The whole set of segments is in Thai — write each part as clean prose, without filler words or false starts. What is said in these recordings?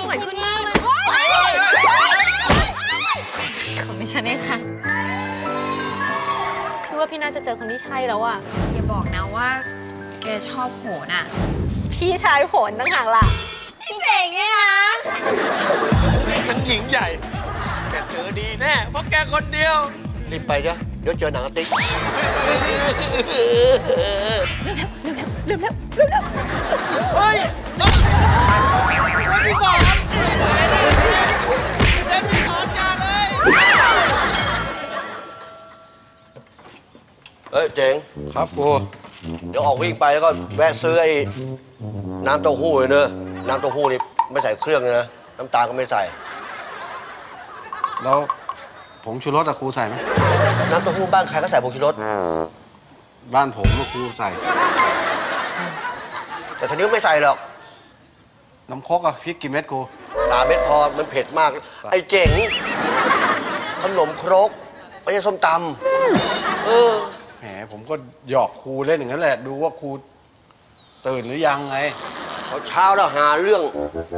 วยขึ้นมากเลยขอไม่ใช่ค่ะคือว่าพี่น่าจะเจอคนที่ใช่แล้วอะอย่าบอกนะว่าแกชอบโหนอะพี่ชายโหนต่างหากล่ะพี่เจ๋งเนี่ยนะมันหญิงใหญ่แกเจอดีแน่เพราะแกคนเดียวรีบไปจ้ะเดี๋ยวเจอหนังติ๊กลืมแล้วเฮ้ยพี่สอนพี่สอนอย่าเลยเฮ้ยเจ๋งครับกูเดี๋ยวออกวิ่งไปแล้วก็แวะซื้อไอ้น้ำเต้าหู้เลยเนอะน้ำเต้าหู้นี่ไม่ใส่เครื่องเลยนะน้ำตาลก็ไม่ใส่แล้วผงชูรสอะครูใส่ไหมน้ำเต้าหู้บ้านใครก็ใส่ผงชูรสบ้านผมครูใส่แต่ทีนี้ไม่ใส่หรอกน้ำคกอะพริกกี่เม็ดครู 3 เม็ดพอมันเผ็ดมากไอ้เจ๋งขนมครกไม่ใช่ส้มตำแหมผมก็หยอกครูเล่นอย่างนั้นแหละดูว่าครูตื่นหรือยังไงเช้าแล้วหาเรื่อง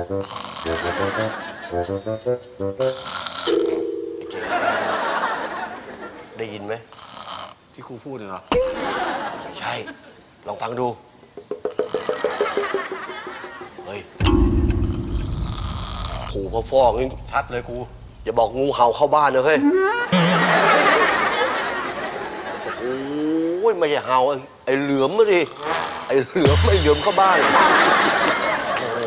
ได้ยินไหมที่ครูพูดเหรอไม่ใช่ลองฟังดูเฮ้ยขู่พ่อฟอกนี่ชัดเลยครูอย่าบอกงูเห่าเข้าบ้านนะเฮ้ยโอ้ยไม่ใช่เห่าไอ้เหลือมมาดิไอ้เหลือมไม่เหลือมเข้าบ้านโอ้โห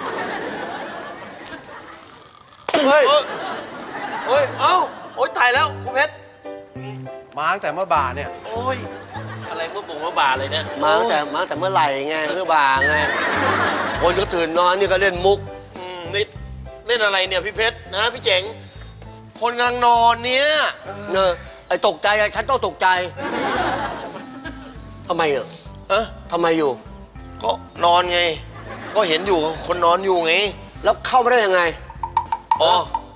เฮ้ยเอ้ยเอ้าโอ๊ยตายแล้วครูเพชรมาตั้งแต่เมื่อบ่ายเนี่ยโอ้ยอะไรเมื่อบ่ายเลยเนี่ยมาตั้งแต่เมื่อไหร่ไงเมื่อบ่ายไงคนก็ตื่นนอนนี่ก็เล่นมุกนี่เล่นอะไรเนี่ยพี่เพชรนะพี่เจ๋งคนกำลังนอนเนี่ยไอ้ตกใจฉันต้องตกใจทำไมอ่ะทำไมอยู่ก็นอนไงก็เห็นอยู่คนนอนอยู่ไงแล้วเข้ามาได้ยังไงอ๋อ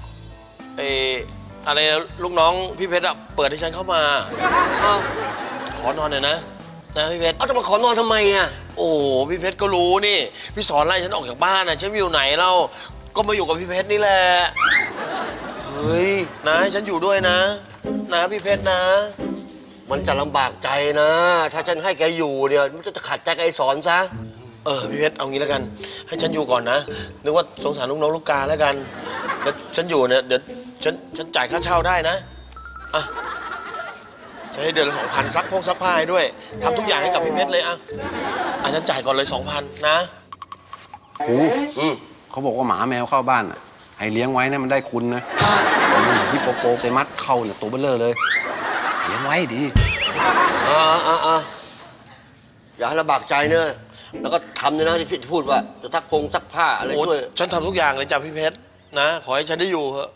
อะไรลูกน้องพี่เพชรอะเปิดให้ฉันเข้ามาขอนอนหน่อยนะพี่เพชรจะมาขอนอนทำไมอ่ะโอ้พี่เพชรก็รู้นี่พี่สอนไล่ฉันออกจากบ้านนะฉันอยู่ไหนเราก็มาอยู่กับพี่เพชรนี่แหละเฮ้ยนะให้ฉันอยู่ด้วยนะพี่เพชรนะมันจะลำบากใจนะถ้าฉันให้แกอยู่เนี่ยมันจะขัดใจไอ้สอนซะพี่เพชรเอางี้แล้วกันให้ฉันอยู่ก่อนนะนึกว่าสงสารลูกน้องลูกกาแล้วกันแล้วฉันอยู่เนี่ยเดี๋ยวฉันจ่ายค่าเช่าได้นะจะให้เดือนละ 2,000ซักผ้าให้ด้วยทำทุกอย่างให้กับพี่เพชรเลยฉันจ่ายก่อนเลย 2,000 นะครูเขาบอกว่าหมาแมวเข้าบ้านให้เลี้ยงไว้นะมันได้คุณนะที่โป๊กไปมัดเข้าเนี่ยตัวเบ้อเร่อเลยเลี้ยงไว้ดีอย่าให้ลำบากใจเนอะแล้วก็ทำเลยนะที่พี่พูดว่าจะซักผ้าอะไรช่วยฉันทำทุกอย่างเลยจ้ะพี่เพชรนะขอให้ฉันได้อยู่เถอะ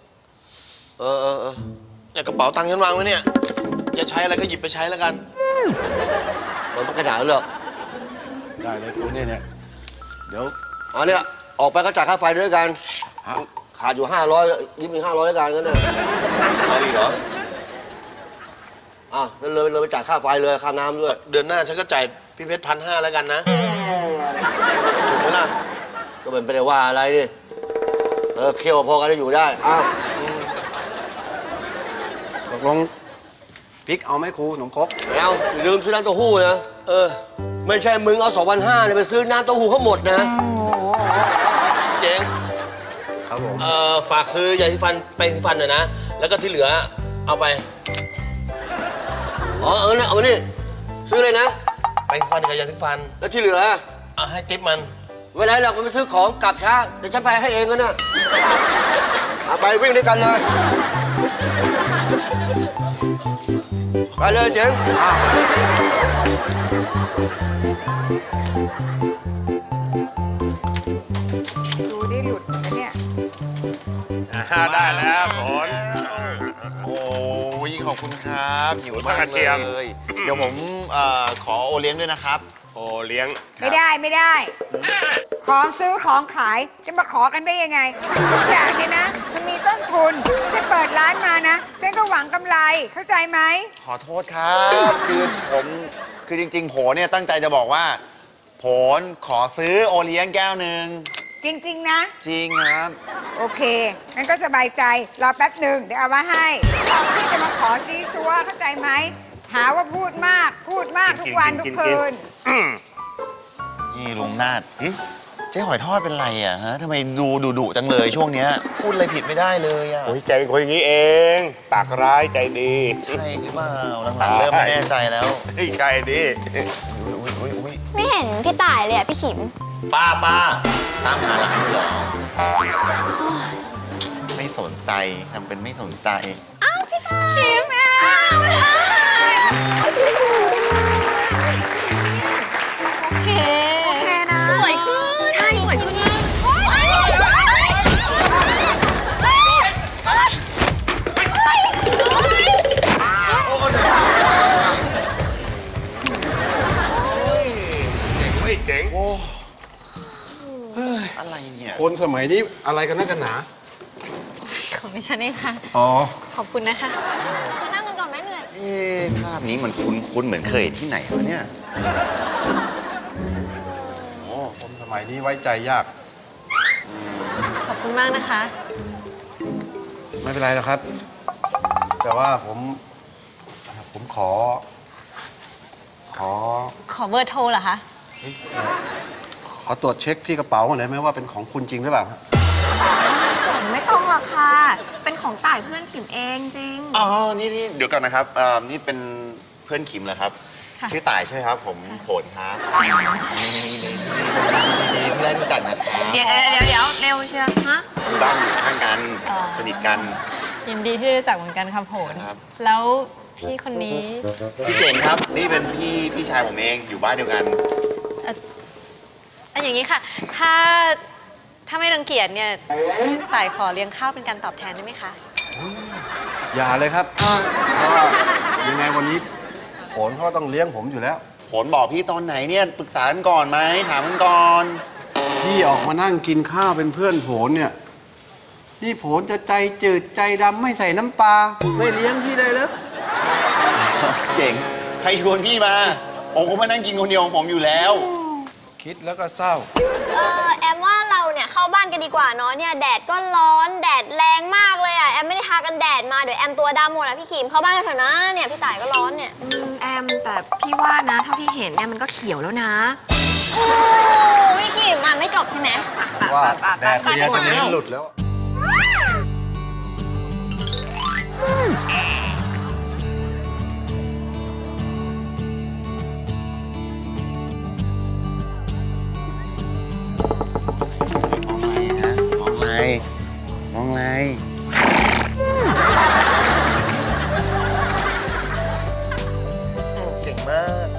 เนี่ยกระเป๋าตังค์ฉันวางไว้เนี่ยจะใช้อะไรก็หยิบไปใช้แล้วกันมันไม่ขนาดนั้นหรอกได้เลยคุณเนี่ยเดี๋ยวเนี่ยออกไปก็จ่ายค่าไฟด้วยกันขาดอยู่500ยิ้มอีก500แล้วกันงั้นเนี่ยเอาอีกเหรอเลยไปจ่ายค่าไฟเลยค่าน้ำด้วยเดือนหน้าฉันก็จ่ายพี่เพชร1,500แล้วกันนะถูกไหมล่ะก็เป็นไปได้ว่าอะไรดิเคี่ยวพอกันได้อยู่ได้ตกลงพริกเอาไหมครูหนมครกเอาลืมซื้อน้ำเต้าหู้นะไม่ใช่มึงเอา2,500เนี่ยไปซื้อน้ำเต้าหู้เขาหมดนะเจ๋งครับผมฝากซื้อยาสีฟันไปสีฟันหน่อยนะแล้วก็ที่เหลือเอาไปเอานี่ซื้อเลยนะไปสีฟันกับยาสีฟันแล้วที่เหลือให้ติ๊บมันเวลาเราไปซื้อของกลับช้าเดี๋ยวฉันไปให้เองก็นะไปวิ่งด้วยกันเลยไปเลยเจ๋งดูได้หลุดนะเนี่ยได้แล้วผลโอ้ยขอบคุณครับหิวมากเลยเดี๋ยวผมขอโอเลี้ยงด้วยนะครับโอเลี้ยงไม่ได้ของซื้อของขายจะมาขอกันได้ยังไงทุกอย่างเนี่ยนะมันมีต้นทุนฉันเปิดร้านมานะฉันก็หวังกำไรเข้าใจไหมขอโทษครับคือจริงๆโผเนี่ยตั้งใจจะบอกว่าโผขอซื้อโอเลี้ยงแก้วหนึ่งจริง ๆ นะจริงครับโอเคงั้นก็สบายใจ รอแป๊บหนึ่งเดี๋ยวเอามาให้ที่จะมาขอซีซัวเข้าใจไหม หาว่าพูดมากทุกวันทุกคืนนี่ลุงนาดเจ๊หอยทอดเป็นไรอ่ะฮะทำไมดูดุจังเลยช่วงเนี้ยพูดอะไรผิดไม่ได้เลยอ่ะโอ้ยใจเป็นคนอย่างนี้เอง ปากร้ายใจดีใช่หรือเปล่าหลังๆเริ่มไม่แน่ใจแล้วใจดีอุ้ยไม่เห็นพี่ต่ายเลยอะพี่ขิมป้าตามหาหลานด้วยเหรอไม่สนใจทำเป็นไม่สนใจอ้าวพี่ต่ายขิมอ้าวโอเคนะสวยขึ้นใช่สวยขึ้นมากเจ๋งโอ้อะไรเนี่ยคนสมัยนี้อะไรกันนักกันหนาของดิฉันเองค่ะอ๋อขอบคุณนะคะมานั่งกันก่อนไหมเหนื่อยภาพนี้มันคุ้นเหมือนเคยเห็นที่ไหนวะเนี่ยโอ้คนสมัยนี้ไว้ใจยากขอบคุณมากนะคะไม่เป็นไรหรอกครับ แต่ว่าผมขอขอเบอร์โทรเหรอคะขอตรวจเช็คที่กระเป๋าหน่อยไหมว่าเป็นของคุณจริงหรือเปล่าไม่ต้องหรอกค่ะ เป็นของต่ายเพื่อนขิมเองจริงอ๋อ นี่เดี๋ยวก่อนนะครับนี่เป็นเพื่อนขิมเหรอครับค่ะชื่อต่ายใช่ไหมครับ ผมโผลครับดีที่ได้รู้จักนะครับเดี๋ยวเร็วเชียวฮะบ้านอยู่ข้างกัน สนิทกันยินดีที่รู้จักเหมือนกันค่ะผลครับแล้วพี่คนนี้พี่เจ๋งครับ นี่เป็นพี่ชายผมเองอยู่บ้านเดียวกันอย่างนี้ค่ะ ถ้าไม่รังเกียจเนี่ยต่ายขอเลี้ยงข้าวเป็นการตอบแทนได้ไหมคะอย่าเลยครับ เพราะว่ายังไงวันนี้ผลเขาต้องเลี้ยงผมอยู่แล้วผลบอกพี่ตอนไหนเนี่ยปรึกษากันก่อนไหมถามกันก่อนพี่ออกมานั่งกินข้าวเป็นเพื่อนโผลเนี่ย นี่โผลจะใจจืดใจดำไม่ใส่น้ำปลาไม่เลี้ยงพี่เลยเหรอเจ๋งใครชวนพี่มา ผมก็มานั่งกินคนเดียวของผมอยู่แล้วคิดแล้วก็เศร้าแอมว่าเราเนี่ยเข้าบ้านกันดีกว่าเนาะเนี่ยแดดก็ร้อนแดดแรงมากเลยอ่ะแอมไม่ได้ทากันแดดมาเดี๋ยวแอมตัวดำหมดอ่ะพี่ขิมเข้าบ้านกันเถอะนะเนี่ยพี่ต่ายก็ร้อนเนี่ยแอมแต่พี่ว่านะ เท่าที่เห็นเนี่ยมันก็เขียวแล้วนะโอ้พี่ขิมอ่ะไม่จบใช่ไหมว่าแดดเรียจะลิ้นหลุดแล้วมองอะไรมองอะไรเก่งมาก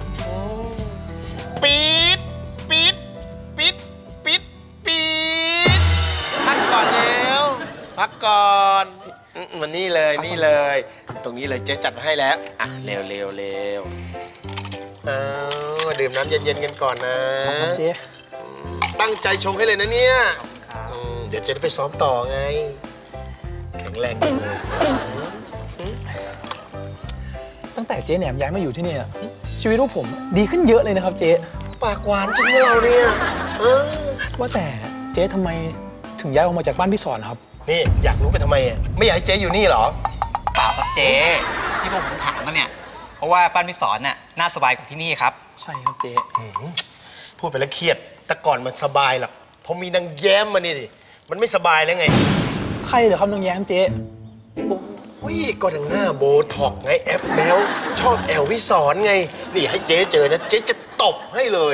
ปี๊ดปี๊ดปี๊ดปี๊ดปี๊ดพักก่อนแล้วพักก่อนมันนี่เลยนี่เลย ตรงนี้เลยเจ๊จัดมาให้แล้วอ่ะเร็วเร็วเร็วดื่มน้ำเย็นๆกันก่อนนะเจ๊ตั้งใจชงให้เลยนะเนี่ยเดี๋ยวเจ๊จะไปซ้อมต่อไง แข็งแรงเลยตั้งแต่เจ๊แหนมย้ายมาอยู่ที่นี่อะชีวิตพวกผมดีขึ้นเยอะเลยนะครับเจ๊ปากหวานจริงนะเราเนี่ยว่าแต่เจ๊ทำไมถึงย้ายออกมาจากบ้านพี่สอนครับนี่อยากรู้ไปทำไมอ่ะไม่อยากให้เจ๊อยู่นี่เหรอเปล่าครับเจ๊ที่พวกผมถามกันเนี่ยเพราะว่าบ้านพี่สอนน่ะน่าสบายกว่าที่นี่ครับใช่ครับเจ๊พูดไปแล้วเครียดแต่ก่อนมันสบายหรอกพอมีนางแย้มมานี่ดิมันไม่สบายแล้วไงใครเหรอครับน้องแย้มเจ๊โอ้ยก็ดังหน้าโบท็อกไงแอปแมวชอบแอลพี่สอนไงนี่ให้เจ๊เจอนะเจ๊จะตบให้เลย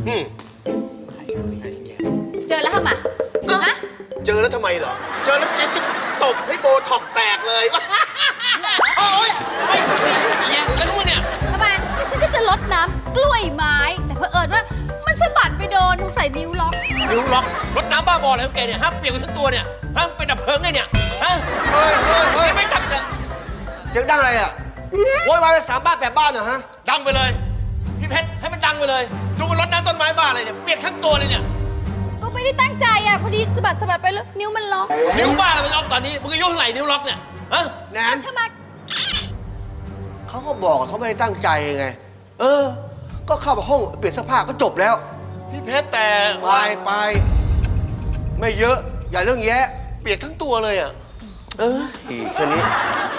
เจอแล้วทำไมฮะเจอแล้วทำไมเหรอเจอแล้วเจ๊จะตบให้โบท็อกแตกเลยโอ๊ยไม่แล้วนู่นเนี่ยทำไมฉันก็จะลดน้ำกล้วยไม้แต่เผอิญว่ามันสะบัดไปโดนใส่นิ้วล็อกนิ้วล็อกรถน้ำบ้าบออะไรของแกเนี่ยฮะเปียกไปทั้งตัวเนี่ยฮะเป็นดับเพลิงไงเนี่ยฮะเฮ้ยไม่ตักเนี่ยเสียงดังอะไรอ่ะโวยวายไป3 บ้าน8 บ้านเหรอฮะดังไปเลยพี่เพชรให้มันดังไปเลยดูมันรดน้ำต้นไม้บ้าอะไรเนี่ยเปียกทั้งตัวเลยเนี่ยก็ไม่ได้ตั้งใจอ่ะพอดีสะบัดไปแล้วนิ้วมันล็อกนิ้วบ้าอะไรมันล็อกตอนนี้มึงอายุเท่าไหร่นิ้วล็อกเนี่ยฮะแนนทำไมเขาก็บอกเขาไม่ได้ตั้งใจไง ก็เข้าไปห้องเปลี่ยนเสื้อผ้าก็จบแล้วพี่เพชรแต่ไปไม่เยอะ อย่าเรื่องแยะเปียกทั้งตัวเลยอ่ะแค่นี้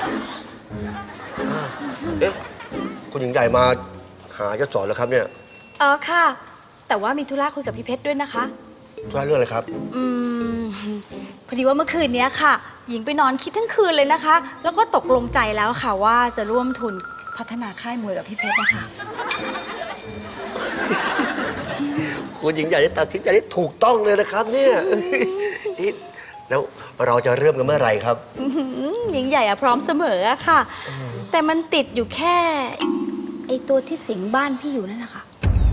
เอ๊ะคุณหญิงใหญ่มาหาเจ้าสอนแล้วครับเนี่ยอ๋อค่ะ แต่ว่ามีธุระคุยกับพี่เพชรด้วยนะคะธุระเรื่องอะไรครับพอดีว่าเมื่อคืนนี้ค่ะ หญิงไปนอนคิดทั้งคืนเลยนะคะ แล้วก็ตกลงใจแล้วค่ะว่าจะร่วมทุนพัฒนาค่ายมวยกับพี่เพชรนะคะคุณหญิงใหญ่ได้ตัดสินใจได้ถูกต้องเลยนะครับเนี่ยแล้วเราจะเริ่มกันเมื่อไหร่ครับหญิงใหญ่อะพร้อมเสมออะค่ะ แต่มันติดอยู่แค่ไอตัวที่สิงบ้านพี่อยู่นั่นแหละค่ะ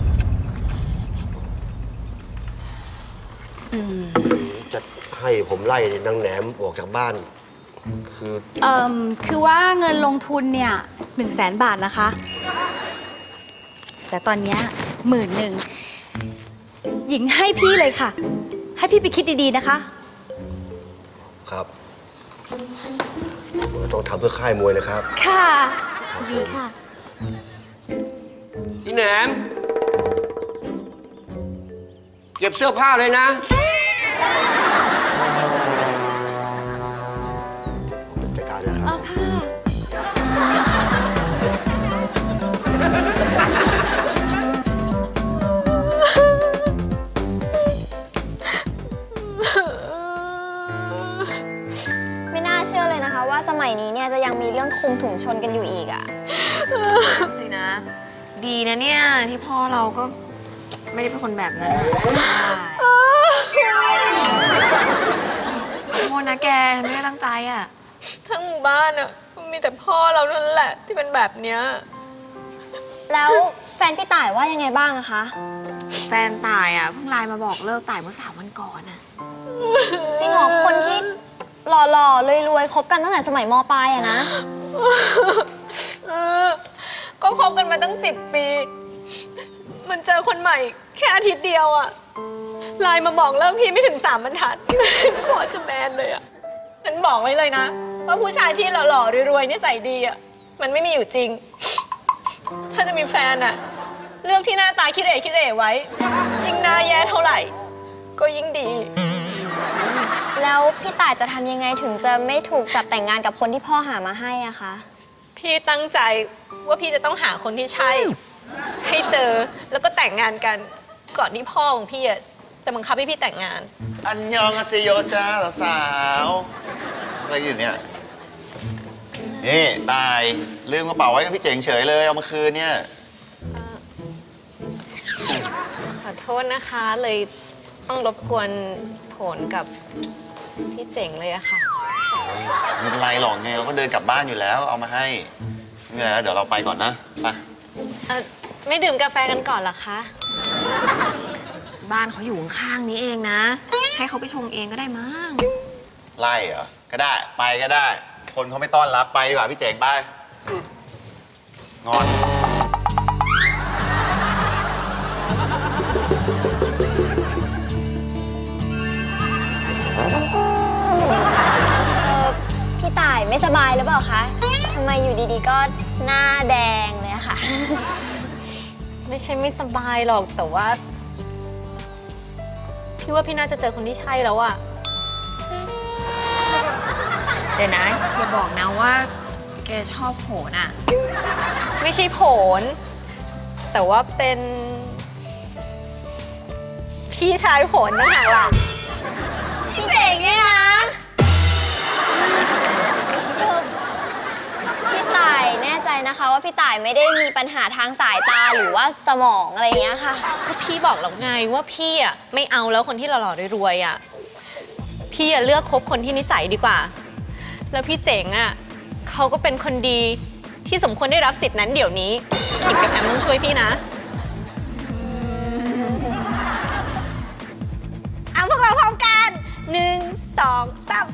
จะให้ผมไล่นางแหนมออกจากบ้านคือว่าเงินลงทุนเนี่ย100,000 บาทนะคะ แต่ตอนเนี้ย10,000หญิงให้พี่เลยค่ะ ให้พี่ไปคิดดีๆนะคะครับต้องทำเพื่อค่ายมวยนะครับค่ะดีค่ะพี่แหนม เก็บเสื้อผ้าเลยนะผมจัดการนะครับอ๋อค่ะไม่น่าเชื่อเลยนะคะว่าสมัยนี้เนี่ยจะยังมีเรื่องคลุมถุงชนกันอยู่อีกอะสินะ ดีนะเนี่ย ที่พ่อเราก็ไม่ได้เป็นคนแบบนั้นขอโทษนะแกไม่ได้ตั้งใจอ่ะทั้งหมู่บ้านอะมีแต่พ่อเรานั่นแหละที่เป็นแบบเนี้ยแล้วแฟนพี่ต่ายว่ายังไงบ้างอะคะแฟนตายอ่ะเพิ่งไลน์มาบอกเลิกตายเมื่อ3 วันก่อนอ่ะจริงเหรอคนที่หล่อๆรวยๆคบกันตั้งแต่สมัยมปลายอะนะก็คบกันมาตั้ง10 ปี มันเจอคนใหม่แค่อาทิตย์เดียวอะไลน์มาบอกเลิกพี่ไม่ถึง3 บรรทัดกว่าจะแมนเลยอะฉันบอกไว้เลยนะ ว่าผู้ชายที่หล่อๆรวยๆนิสัยดีอะมันไม่มีอยู่จริง ถ้าจะมีแฟนอะเลือกที่หน้าตาคิดเอ๋ไว้ ยิ่งหน้าแย่เท่าไหร่ ก็ยิ่งดีแล้วพี่ต่ายจะทำยังไงถึงจะไม่ถูกจับแต่งงานกับคนที่พ่อหามาให้อะคะพี่ตั้งใจว่าพี่จะต้องหาคนที่ใช่ ให้เจอแล้วก็แต่งงานกันก่อนที่พ่อของพี่อะจะบังคับให้พี่แต่งงานอันยองอาเซโยจ้าสาวอะไรอยู่เนี่ย นี่ตายลืมกระเป๋าไว้กับพี่เจ๋งเฉยเลยเอามาคืนเนี่ยขอโทษนะคะเลยต้องรบกวนโผนกับพี่เจ๋งเลยอะค่ะไม่เป็นไรหรอกไงเราก็เดินกลับบ้านอยู่แล้วเอามาให้นี่แหละเดี๋ยวเราไปก่อนนะไปไม่ดื่มกาแฟกันก่อนเหรอคะบ้านเขาอยู่ข้างๆนี้เองนะ ให้เขาไปชงเองก็ได้มั้งไล่เหรอก็ได้ไปก็ได้ คนเขาไม่ต้อนรับไปดีกว่าพี่เจ๋งไปงอนพี่ต่ายไม่สบายหรือเปล่าคะทำไมอยู่ดีๆก็หน้าแดงเลยอะค่ะไม่ใช่ไม่สบายหรอกแต่ว่า พี่ว่าพี่น่าจะเจอคนที่ใช่แล้วอะเดี๋ยวนะอย่าบอกนะว่าแกชอบโหนอ่ะไม่ใช่โผนแต่ว่าเป็นพี่ชายโผนนั่นแหละล่ะพี่เจ๋งเนี่ยนะพี่ต่ายแน่ใจนะคะว่าพี่ต่ายไม่ได้มีปัญหาทางสายตาหรือว่าสมองอะไรอย่างเงี้ยค่ะก็พี่บอกแล้วไงว่าพี่อะไม่เอาแล้วคนที่หล่อๆรวยๆอะพี่อะเลือกคบคนที่นิสัยดีกว่าแล้วพี่เจ๋งอะเขาก็เป็นคนดีที่สมควรได้รับสิทธินั้นเดี๋ยวนี้ขิมกับแอมต้องช่วยพี่นะเอาพวกเราพร้อมกัน1 2 3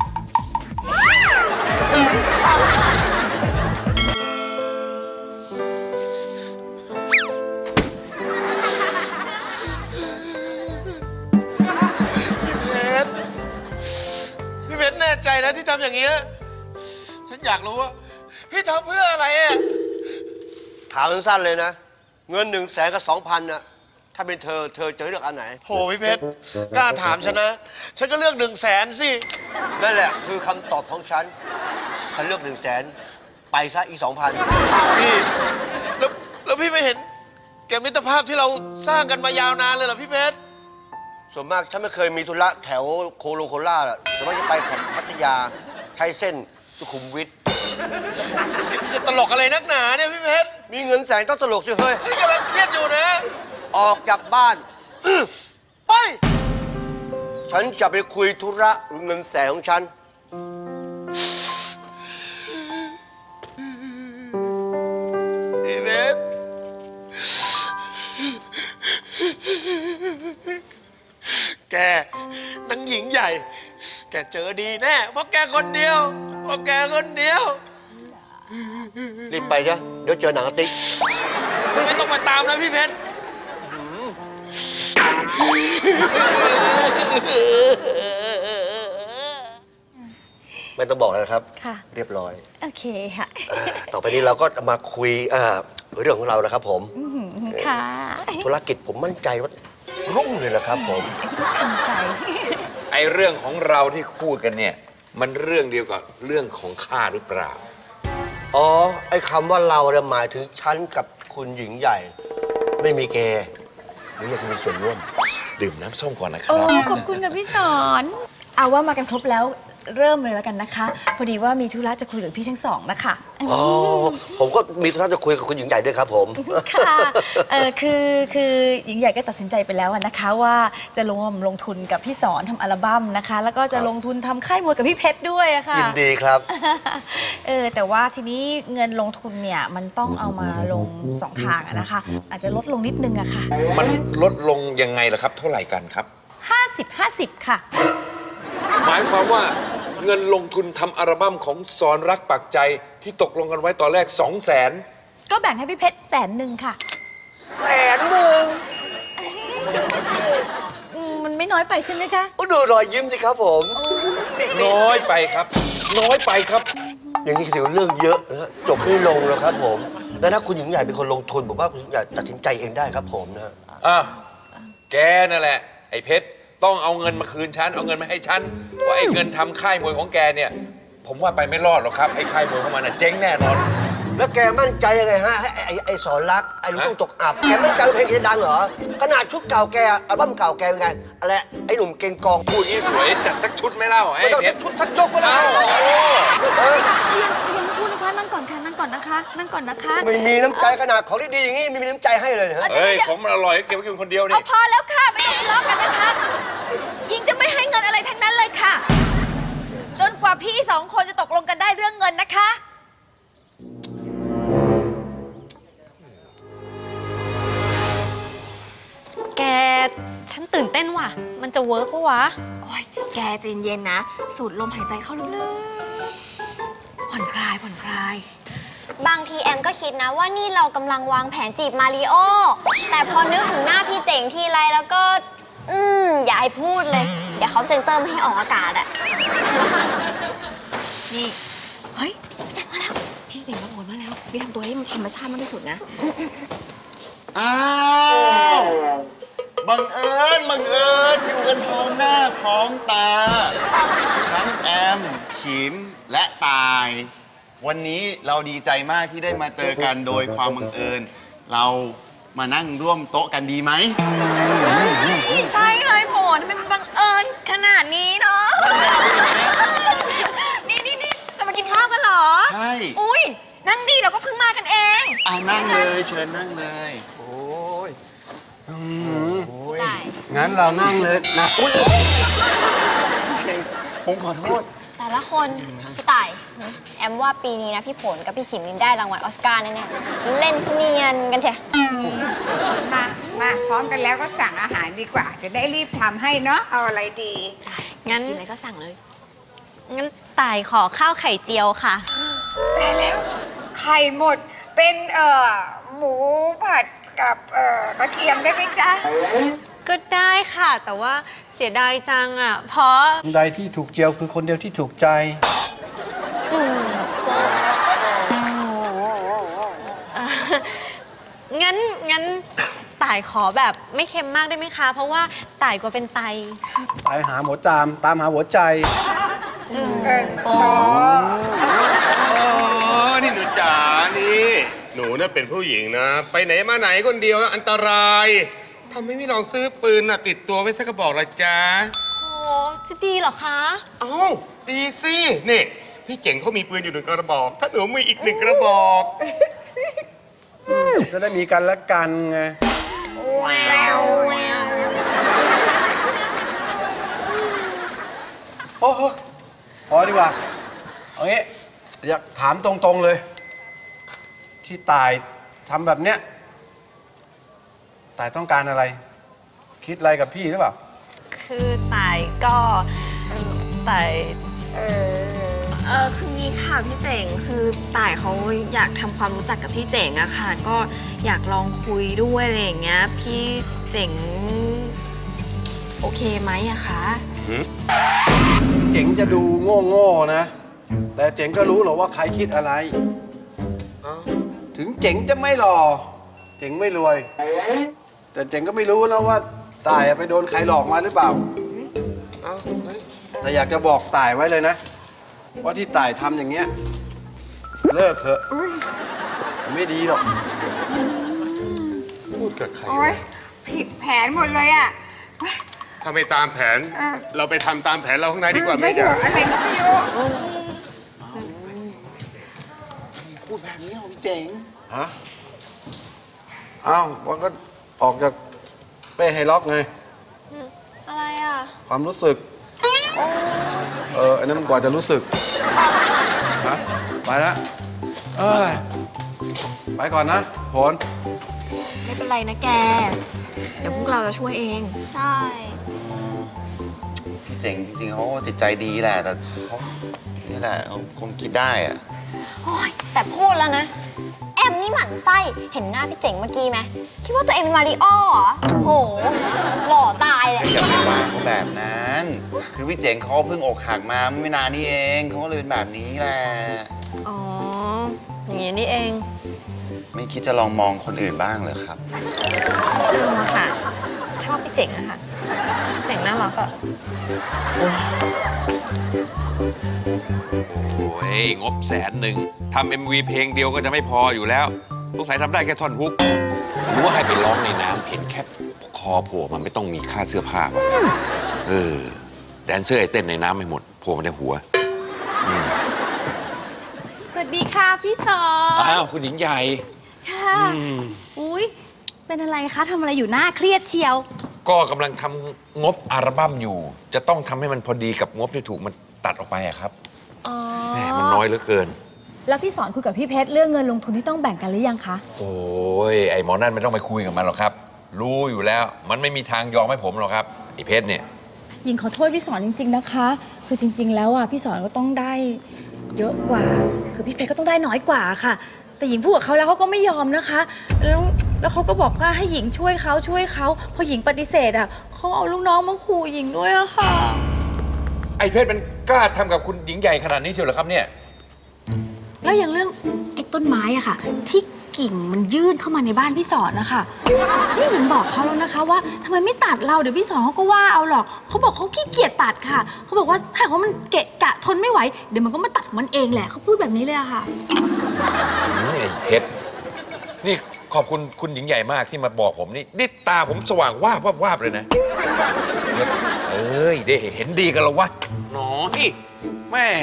พี่เพชรแน่ใจนะที่ทำอย่างเงี้ยฉันอยากรู้ว่าพี่ทำเพื่ออะไรอะถามสั้นๆเลยนะ เงิน100,000 กับ 2,000น่ะถ้าเป็นเธอจะเลือกอันไหนโหพี่เพชรกล้าถามฉันนะ ฉันก็เลือก100,000สินั่นแหละคือคำตอบของฉัน ฉันเลือก100,000ไปซะอีก 2,000 พี่แล้วพี่ไม่เห็น แกมิตรภาพที่เราสร้างกันมายาวนานเลยเหรอพี่เพชรส่วนมากฉันไม่เคยมีธุระแถวโคราชแต่ว่าจะไปแถวพัทยาใช้เส้นสุขุมวิทนี่จะตลกอะไรนักหนาเนี่ยพี่เพชรมีเงินแสนต้องตลกสิเฮ้ยฉันกำลังเครียดอยู่นะออกจากบ้านไป ฉันจะไปคุยธุระเงินแสนของฉันพี่เพชรแกนางหญิงใหญ่ แกเจอดีแน่เพราะแกคนเดียวเพราะแกคนเดียวรีบไปจ้ะเดี๋ยวเจอหนังกระติกไม่ต้องมาตามนะพี่เพชรไม่ต้องบอกแล้วนะครับค่ะเรียบร้อยโอเคค่ะต่อไปนี้เราก็จะมาคุยเรื่องของเรานะครับผมค่ะธุรกิจผมมั่นใจว่ารุ่งเลยนะครับผมทำใจไอเรื่องของเราที่พูดกันเนี่ย มันเรื่องเดียวกับเรื่องของข้าหรือเปล่าอ๋อ ไอ้คำว่าเราเนี่ยหมายถึงฉันกับคุณหญิงใหญ่ ไม่มีแกหรืออยากจะมีส่วนร่วมดื่มน้ำส้มก่อนนะคโอ้รับขอบคุณกับพี่สอนเอาว่ามากันครบแล้วเริ่มเลยแล้วกันนะคะ พอดีว่ามีธุระจะคุยกับพี่ทั้งสองนะคะอ๋อ ผมก็มีธุระจะคุยกับคุณหญิงใหญ่ด้วยครับผมค่ะคือหญิงใหญ่ก็ตัดสินใจไปแล้วนะคะว่าจะลงทุนกับพี่สอนทำอัลบั้มนะคะ แล้วก็จะลงทุนทำค่ายมวยกับพี่เพชรด้วยอะค่ะยินดีครับแต่ว่าทีนี้เงินลงทุนเนี่ยมันต้องเอามาลง2 ทางอะนะคะ อาจจะลดลงนิดนึงอะค่ะมันลดลงยังไงล่ะครับ เท่าไหร่กันครับ 50-50 ค่ะหมายความว่าเงินลงทุนทำอัลบั้มของสอนรักปักใจที่ตกลงกันไว้ตอนแรก 200,000 ก็แบ่งให้พี่เพชร100,000 ค่ะ 100,000 มันไม่น้อยไปใช่ไหมคะดูรอยยิ้มสิครับผมน้อยไปครับ น้อยไปครับอย่างนี้ถือเรื่องเยอะนะฮะจบไม่ลงแล้วครับผม แล้วถ้าคุณหญิงใหญ่เป็นคนลงทุนผมว่าคุณหญิงใหญ่ตัดสินใจเองได้ครับผมนะอ่ะ แกนั่นแหละ ไอ้เพชรต้องเอาเงินมาคืนฉัน เอาเงินมาให้ฉันเพราะไอ้เงินทำค่ายมวยของแกเนี่ย ผมว่าไปไม่รอดหรอกครับ ไอ้ค่ายมวยของมันน่ะเจ๊งแน่นอนแล้วแกมั่นใจยังไงฮะไอ้สอนรักไอ้ลูกต้องตกอับแกมั่นใจว่าเพลงจะดังเหรอขนาดชุดเก่าแกอัลบั้มเก่าแกเป็นไงอะไรไอ้หนุ่มเก่งกองพูดงี้สวยจัดสักชุดไหม่เล่าไอ้ไม่ต้องเพสัชกรชุดสักยกก็ได้ยังพูดนะคะนั่งก่อนค่ะนั่งก่อนนะคะ นั่งก่อนนะคะไม่มีน้ำใจขนาดของดีๆอย่างนี้ไม่มีน้ำใจให้เลยนะฮะเฮ้ยของมันอร่อยเก็บไว้กินคนเดียวนี่เอาพอแล้วค่ะไม่ต้องทะเลาะกันนะคะยิงจะไม่ให้เงินอะไรทั้งนั้นเลยค่ะ จนกว่าพี่2 คนจะตกลงกันได้เรื่องเงินนะคะแก ฉันตื่นเต้นว่ะ มันจะเวิร์กปะวะโอ้ยแกใจเย็นๆนะ สูดลมหายใจเข้าลึกๆผ่อนคลายผ่อนคลายบางทีแอมก็คิดนะว่านี่เรากำลังวางแผนจีบมาริโอ แต่พอนึกถึงหน้าพี่เจ๋งทีไรแล้วก็ อย่าให้พูดเลย เดี๋ยวเขาเซ็นเซอร์ไม่ให้ออกอากาศอะนี่ เฮ้ยพี่เจ๋งมาแล้ว พี่เจ๋งมาโผล่มาแล้วพี่ทำตัวให้มันธรรมชาติมากที่สุดนะอ้าวบังเอิญอยู่กันพร้อมหน้าพร้อมตา ทั้งแอม ขิม และตาย วันนี้เราดีใจมากที่ได้มาเจอกันโดยความบังเอิญ เรามานั่งร่วมโต๊ะกันดีไหมใช่เลยโผล่ทำไมมันบังเอิญขนาดนี้เนาะ นี่จะมากินข้าวกันเหรอใช่อุ้ยนั่งดีเราก็เพิ่งมากันเองนั่งเลยเชิญนั่งเลยโอ้ยงั้นเรานั่งเลยนะผมขอโทษแต่ละคนพี่ต่ายแอมว่าปีนี้นะพี่ผลกับพี่ขิมนี่ได้รางวัลออสการ์แน่ๆเล่นเสนียนกันเชียมาพร้อมกันแล้วก็สั่งอาหารดีกว่า จะได้รีบทำให้เนาะเอาอะไรดีงั้นกินอะไรก็สั่งเลยงั้นต่ายขอข้าวไข่เจียวค่ะแต่แล้วไข่หมดเป็นหมูผัดกับกระเทียมได้ไหมจ๊ะก็ได้ค่ะ แต่ว่าเสียดายจังอ่ะ เพราะคนใดที่ถูกเจียวคือคนเดียวที่ถูกใจงั้นต่ายขอแบบไม่เค็มมากได้ไหมคะ เพราะว่าต่ายกลัวเป็นไตไปหาหมอตามหาหัวใจนี่หนูจ๋านี่หนูน่ะเป็นผู้หญิงนะ ไปไหนมาไหนคนเดียวอันตรายทำไมไม่ลองซื้อปืนน่ะติดตัวไว้สักกระบอกละจ๊ะโอ้จะดีเหรอคะเอ้าดีสินี่พี่เก่งเขามีปืนอยู่1 กระบอก ถ้าหนูมีอีก1 กระบอกจะได้มีกันและกันไงโอ้โหพอดีกว่าเอางี้อยากถามตรงๆเลย ที่ตายทำแบบเนี้ยตายต้องการอะไร คิดอะไรกับพี่หรือเปล่าคือต่ายก็ต่ายคือมีค่ะพี่เจ๋งคือต่ายเขาอยากทำความรู้จักกับพี่เจ๋งอะค่ะ ก็อยากลองคุยด้วยอะไรอย่างเงี้ยพี่เจ๋งโอเคไหมอะคะเจ๋งจะดูโง่ๆนะ แต่เจ๋งก็รู้หรอว่าใครคิดอะไร ถึงเจ๋งจะไม่หล่อเจ๋งไม่รวย แต่เจ๋งก็ไม่รู้นะว่าตายไปโดนใครหลอกมาหรือเปล่าแต่อยากจะบอกตายไว้เลยนะ ว่าที่ตายทำอย่างเงี้ยเลิกเถอะไม่ดีหรอกพูดกับใครโอ๊ยผิดแผนหมดเลยอ่ะถ้าไม่ตามแผน เราไปทำตามแผนเราข้างในดีกว่าไหมไม่ถูจ๊ะกอะไรก็ไม่รู้พูดแบบนี้เหรอพี่เจ๋งฮะอ้าวมันก็ออกจากเป้ไฮล็อกไงอะไรอ่ะความรู้สึกอันนั้นมันกว่าจะรู้สึกฮะไปแล้วไปก่อนนะผลไม่เป็นไรนะแก เดี๋ยวพวกเราจะช่วยเองใช่พี่เจ๋งจริงๆเขาจิตใจดีแหละแต่เขานี่แหละเขาคงคิดได้อะโอ้ยแต่พูดแล้วนะ แอมนี่หมั่นไส้ เห็นหน้าพี่เจ๋งเมื่อกี้ไหมคิดว่าตัวเองเป็นมาริโอเหรอโหหล่อตายเลยอย่าไปว่าเขาแบบนั้น คือพี่เจ๋งเขาเพิ่งอกหักมาไม่นานนี่เองเขาก็เลยเป็นแบบนี้แหละอ๋อ อย่างนี้นี่เองไม่คิดจะลองมองคนอื่นบ้างเลยครับค่ะ ชอบพี่เจ๋งอะค่ะ เจ๋งน่ารักอะโอ้ยงบ100,000ทำ MV เพลงเดียวก็จะไม่พออยู่แล้วสงสัยทำได้แค่ท่อนฮุกหรือว่าให้ไปร้องในน้ำเห็นแค่คอโผล่มันไม่ต้องมีค่าเสื้อผ้าแดนเซอร์ไอเต้นในน้ำไม่หมดโผล่มาในหัวสวัสดีค่ะพี่สอนอ้าวคุณหญิงใหญ่ค่ะอุ๊ยเป็นอะไรคะทำอะไรอยู่หน้าเครียดเชียวก็กำลังทำงบอัลบั้มอยู่ จะต้องทำให้มันพอดีกับงบที่ถูกมันตัดออกไปอะครับแหมมันน้อยเหลือเกินแล้วพี่สอนคุยกับพี่เพชรเรื่องเงินลงทุนที่ต้องแบ่งกันหรือยังคะโอ้ยไอ้หมอนั่นไม่ต้องไปคุยกับมันหรอกครับ รู้อยู่แล้วมันไม่มีทางยอมให้ผมหรอกครับไอ้เพชรเนี่ยหญิงขอโทษพี่สอนจริงๆนะคะ คือจริงๆแล้วอ่ะพี่สอนก็ต้องได้เยอะกว่า คือพี่เพชรก็ต้องได้น้อยกว่าค่ะ แต่หญิงพูดกับเขาแล้วเขาก็ไม่ยอมนะคะแล้วเขาก็บอกว่าให้หญิงช่วยเขาพอหญิงปฏิเสธอ่ะเขาเอาลูกน้องมาขู่หญิงด้วยอะค่ะไอ้เพชรมันกล้าทำกับคุณหญิงใหญ่ขนาดนี้เชียวเหรอครับเนี่ยแล้วอย่างเรื่องไอ้ต้นไม้อะค่ะ ที่กิ่งมันยื่นเข้ามาในบ้านพี่สอนนะคะนี่หญิงบอกเขาแล้วนะคะว่าทำไมไม่ตัดเราเดี๋ยวพี่สอนเขาก็ว่าเอาหรอกเขาบอกเขาขี้เกียจตัดค่ะเขาบอกว่าถ้าเขามันเกะกะทนไม่ไหวเดี๋ยวมันก็มาตัดของมันเองแหละเขาพูดแบบนี้เลยอะค่ะไอ้เพชรนี่ขอบคุณคุณหญิงใหญ่มากที่มาบอกผมนี่ตาผมสว่างวาบเลยนะเอ้ยได้เห็นดีกันแล้ววะหนอที่แม่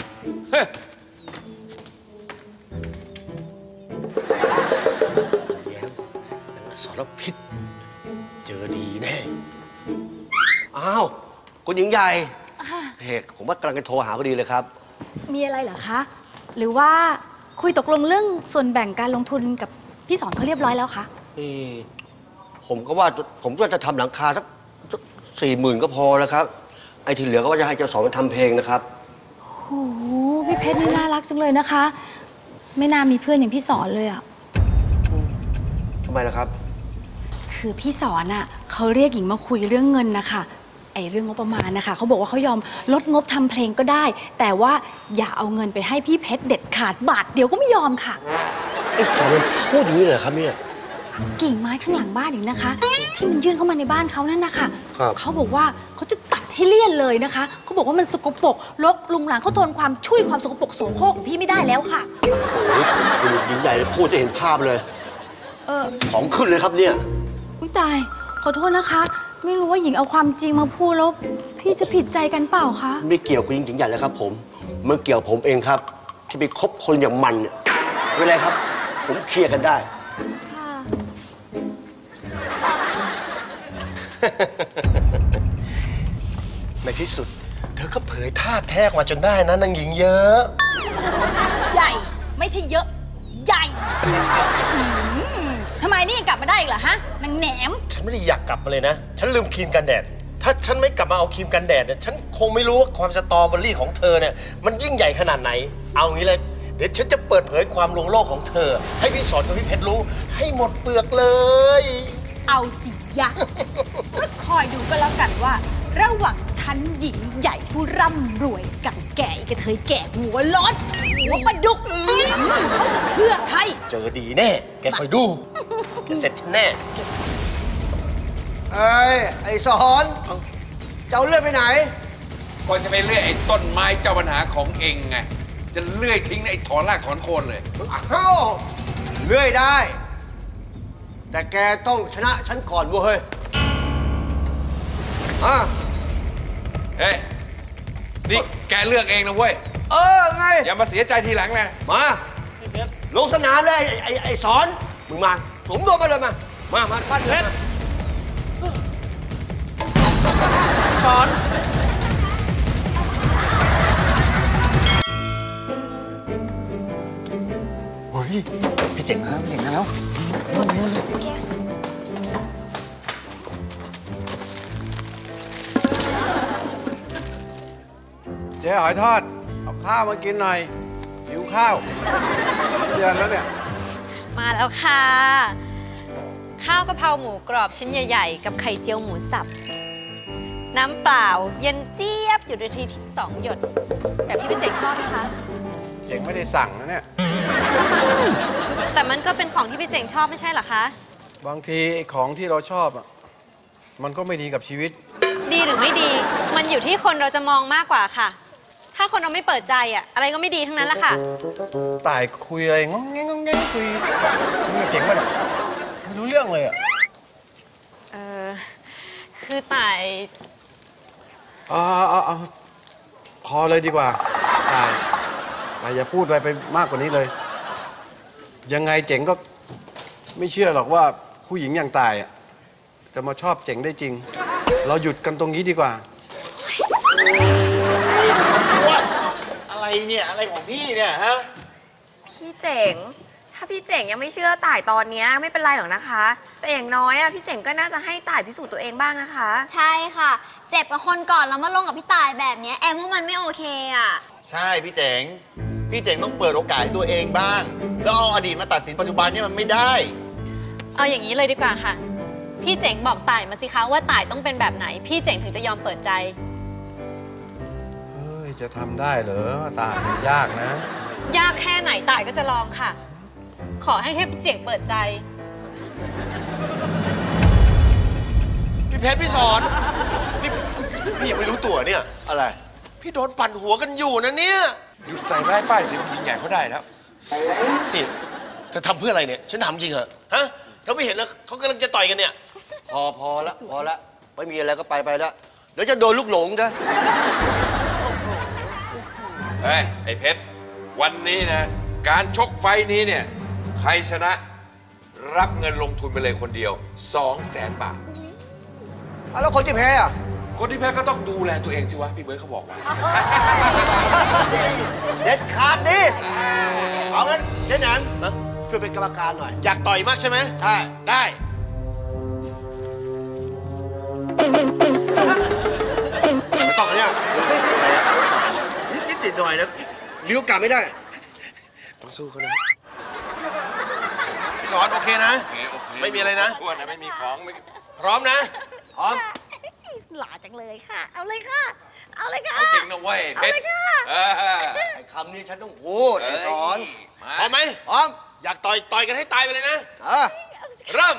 สารพิษเจอดีแน่อ้าวคุณหญิงใหญ่ผมว่ากำลังจะโทรหาพอดีเลยครับมีอะไรเหรอคะหรือว่าคุยตกลงเรื่องส่วนแบ่งการลงทุนกับพี่สอนเขาเรียบร้อยแล้วคะผมก็จะทำหลังคาสัก40,000ก็พอแล้วครับไอ้ที่เหลือก็ว่าจะให้เจ้าสอนมาทำเพลงนะครับโอ้โหพี่เพชรนี่น่ารักจังเลยนะคะ ไม่น่ามีเพื่อนอย่างพี่สอนเลยอะทำไมล่ะครับคือพี่สอนอะเขาเรียกหญิงมาคุยเรื่องเงินนะคะไอ้เรื่องงบประมาณนะคะเขาบอกว่าเขายอมลดงบทำเพลงก็ได้ แต่ว่าอย่าเอาเงินไปให้พี่เพชรเด็ดขาดบาทเดียวก็ไม่ยอมค่ะไอ้สอนมันพูดอย่างนี้เลยครับเนี่ยกิ่งไม้ข้างหลังบ้านอีกนะคะ ที่มันยื่นเข้ามาในบ้านเขานั่นนะคะครับเขาบอกว่าเขาจะตัดให้เลี่ยนเลยนะคะเขาบอกว่ามันสกปรกรกลุงหลังเขาทนความช่วยความสกปรกโสโครกของพี่ไม่ได้แล้วค่ะโอ้ยคุณหญิงใหญ่พูดจะเห็นภาพเลย ของขึ้นเลยครับเนี่ยอุ้ยตายขอโทษนะคะ ไม่รู้ว่าหญิงเอาความจริงมาพูดแล้วพี่จะผิดใจกันเปล่าคะไม่เกี่ยวคุณหญิงใหญ่แล้วครับผมมันเกี่ยวผมเองครับ ที่ไปคบคนอย่างมันเนี่ยไม่เป็นไรครับ ผมเคลียร์กันได้ค่ะในที่สุด เธอก็เผยท่าแท้ออกมาจนได้นะนางหญิงเยอะใหญ่ไม่ใช่เยอะ ใหญ่ทำไมนี่ยังกลับมาได้อีกเหรอฮะนางแหนมฉันไม่ได้อยากกลับมาเลยนะ ฉันลืมครีมกันแดด ถ้าฉันไม่กลับมาเอาครีมกันแดดเนี่ย ฉันคงไม่รู้ว่าความสตรอเบอรี่ของเธอเนี่ย มันยิ่งใหญ่ขนาดไหน เอางี้เลย เดี๋ยวฉันจะเปิดเผยความลวงโลกของเธอ ให้พี่สอนกับพี่เพชรรู้ ให้หมดเปลือกเลยเอาสิยะ คอยดูก็แล้วกันว่า ระหว่างฉันหญิงใหญ่ผู้ร่ำรวยกับแก่กระเทยแก่หัวร้อนหัวปลาดุกเขาจะเชื่อใครเจอดีแน่ แกคอยดู แกเสร็จฉันแน่ไอ้สอนเจ้าเลื่อนไปไหนก็จะไปเลื่อยไอ้ต้นไม้เจ้าปัญหาของเองไง จะเลื่อยทิ้งไอ้ถอนรากถอนโคนเลยอ้าวเลื่อยได้ แต่แกต้องชนะฉันก่อนเว้ยอ่ะเฮ้ย นี่แกเลือกเองนะเว้ยไงอย่ามาเสียใจทีหลังนะมาลงสนามเลยไอ้สอน มึงมาสมตัวมาเลยมาปั้นเพชรสอนเฮ้ยพี่เจ๋งมาแล้วพี่เจ๋งมาแล้วนู่นเลยเจ๊หอยทอด เอาข้าวมากินหน่อยหิวข้าวเดือนแล้วเนี่ยมาแล้วค่ะ ข้าวกะเพราหมูกรอบชิ้นใหญ่ๆ กับไข่เจียวหมูสับ น้ำเปล่าเย็นเจี๊ยบอยู่ในทีทิพย์2 หยด แบบที่พี่เจ๋งชอบไหมคะเจ๋งไม่ได้สั่งนะเนี่ยแต่มันก็เป็นของที่พี่เจ๋งชอบไม่ใช่เหรอคะบางทีไอ้ของที่เราชอบอ่ะ มันก็ไม่ดีกับชีวิตดีหรือไม่ดี มันอยู่ที่คนเราจะมองมากกว่าค่ะ ถ้าคนเราไม่เปิดใจอะอะไรก็ไม่ดีทั้งนั้นแหละค่ะตายคุยอะไรงงแงงงงแงงคุยนี่เจ๋งป่ะเนี่ยไม่รู้เรื่องเลยอ่ะคือต่ายเอาพอเลยดีกว่าตายอย่าพูดอะไรไปมากกว่านี้เลย ยังไงเจ๋งก็ไม่เชื่อหรอกว่าผู้หญิงอย่างตายอ่ะจะมาชอบเจ๋งได้จริง เราหยุดกันตรงนี้ดีกว่าอะไรเนี่ย อะไรของพี่เนี่ยฮะพี่เจ๋ง ถ้าพี่เจ๋งยังไม่เชื่อต่ายตอนนี้ไม่เป็นไรหรอกนะคะ แต่อย่างน้อยอะพี่เจ๋งก็น่าจะให้ต่ายพิสูจน์ตัวเองบ้างนะคะใช่ค่ะ เจ็บกับคนก่อนแล้วมาลงกับพี่ตายแบบเนี้ยแอมว่ามันไม่โอเคอ่ะใช่พี่เจ๋ง พี่เจ๋งต้องเปิดโอกาสให้ตัวเองบ้าง แล้วเอาอดีตมาตัดสินปัจจุบันเนี่ยมันไม่ได้เอาอย่างนี้เลยดีกว่าค่ะ พี่เจ๋งบอกต่ายมาสิคะว่าต่ายต้องเป็นแบบไหน พี่เจ๋งถึงจะยอมเปิดใจเฮ้ย จะทำได้เหรอตายมันยากนะยากแค่ไหนต่ายก็จะลองค่ะ ขอให้แค่พี่เจ๋งเปิดใจพี่เพชรพี่สอนนี่พี่ยังไม่รู้ตัวเนี่ยอะไรพี่โดนปั่นหัวกันอยู่นะเนี่ยหยุดใส่ร้ายป้ายเสียงผู้หญิงใหญ่เขาได้แล้วนี่เธอทำเพื่ออะไรเนี่ย ฉันถามจริงเหรอ ฮะเธอไม่เห็นแล้วเขากำลังจะต่อยกันเนี่ยพอละไม่มีอะไรก็ไปแล้วเดี๋ยวจะโดนลูกหลงนะเฮ้ย ไอ้เพชร วันนี้นะ การชกไฟนี้เนี่ย ใครชนะ รับเงินลงทุนไปเลยคนเดียว 200,000 บาทแล้วคนที่แพ้อะคนที่แพ้ก็ต้องดูแลตัวเองสิวะ พี่เบิร์ดเขาบอกไว้เด็ดขาดดิเอางั้นเจ๊แหนมช่วยเป็นกรรมการหน่อยอยากต่อยมากใช่ไหมใช่ได้ไม่ต้องเนี่ยนิดหน่อยนะเลี้ยวกลับไม่ได้ต้องสู้เขานะพี่สอนโอเคนะ ไม่มีอะไรนะอ้วนนะไม่มีของไม่พร้อมนะพร้อมหล่อจังเลยค่ะ เอาเลยค่ะ เอาเลยค่ะเอาจริงนะเว้ยเพชรไอ้คำนี้ฉันต้องพูดไอ้สอนพร้อมไหมพร้อมอยากต่อยกันให้ตายไปเลยนะเริ่ม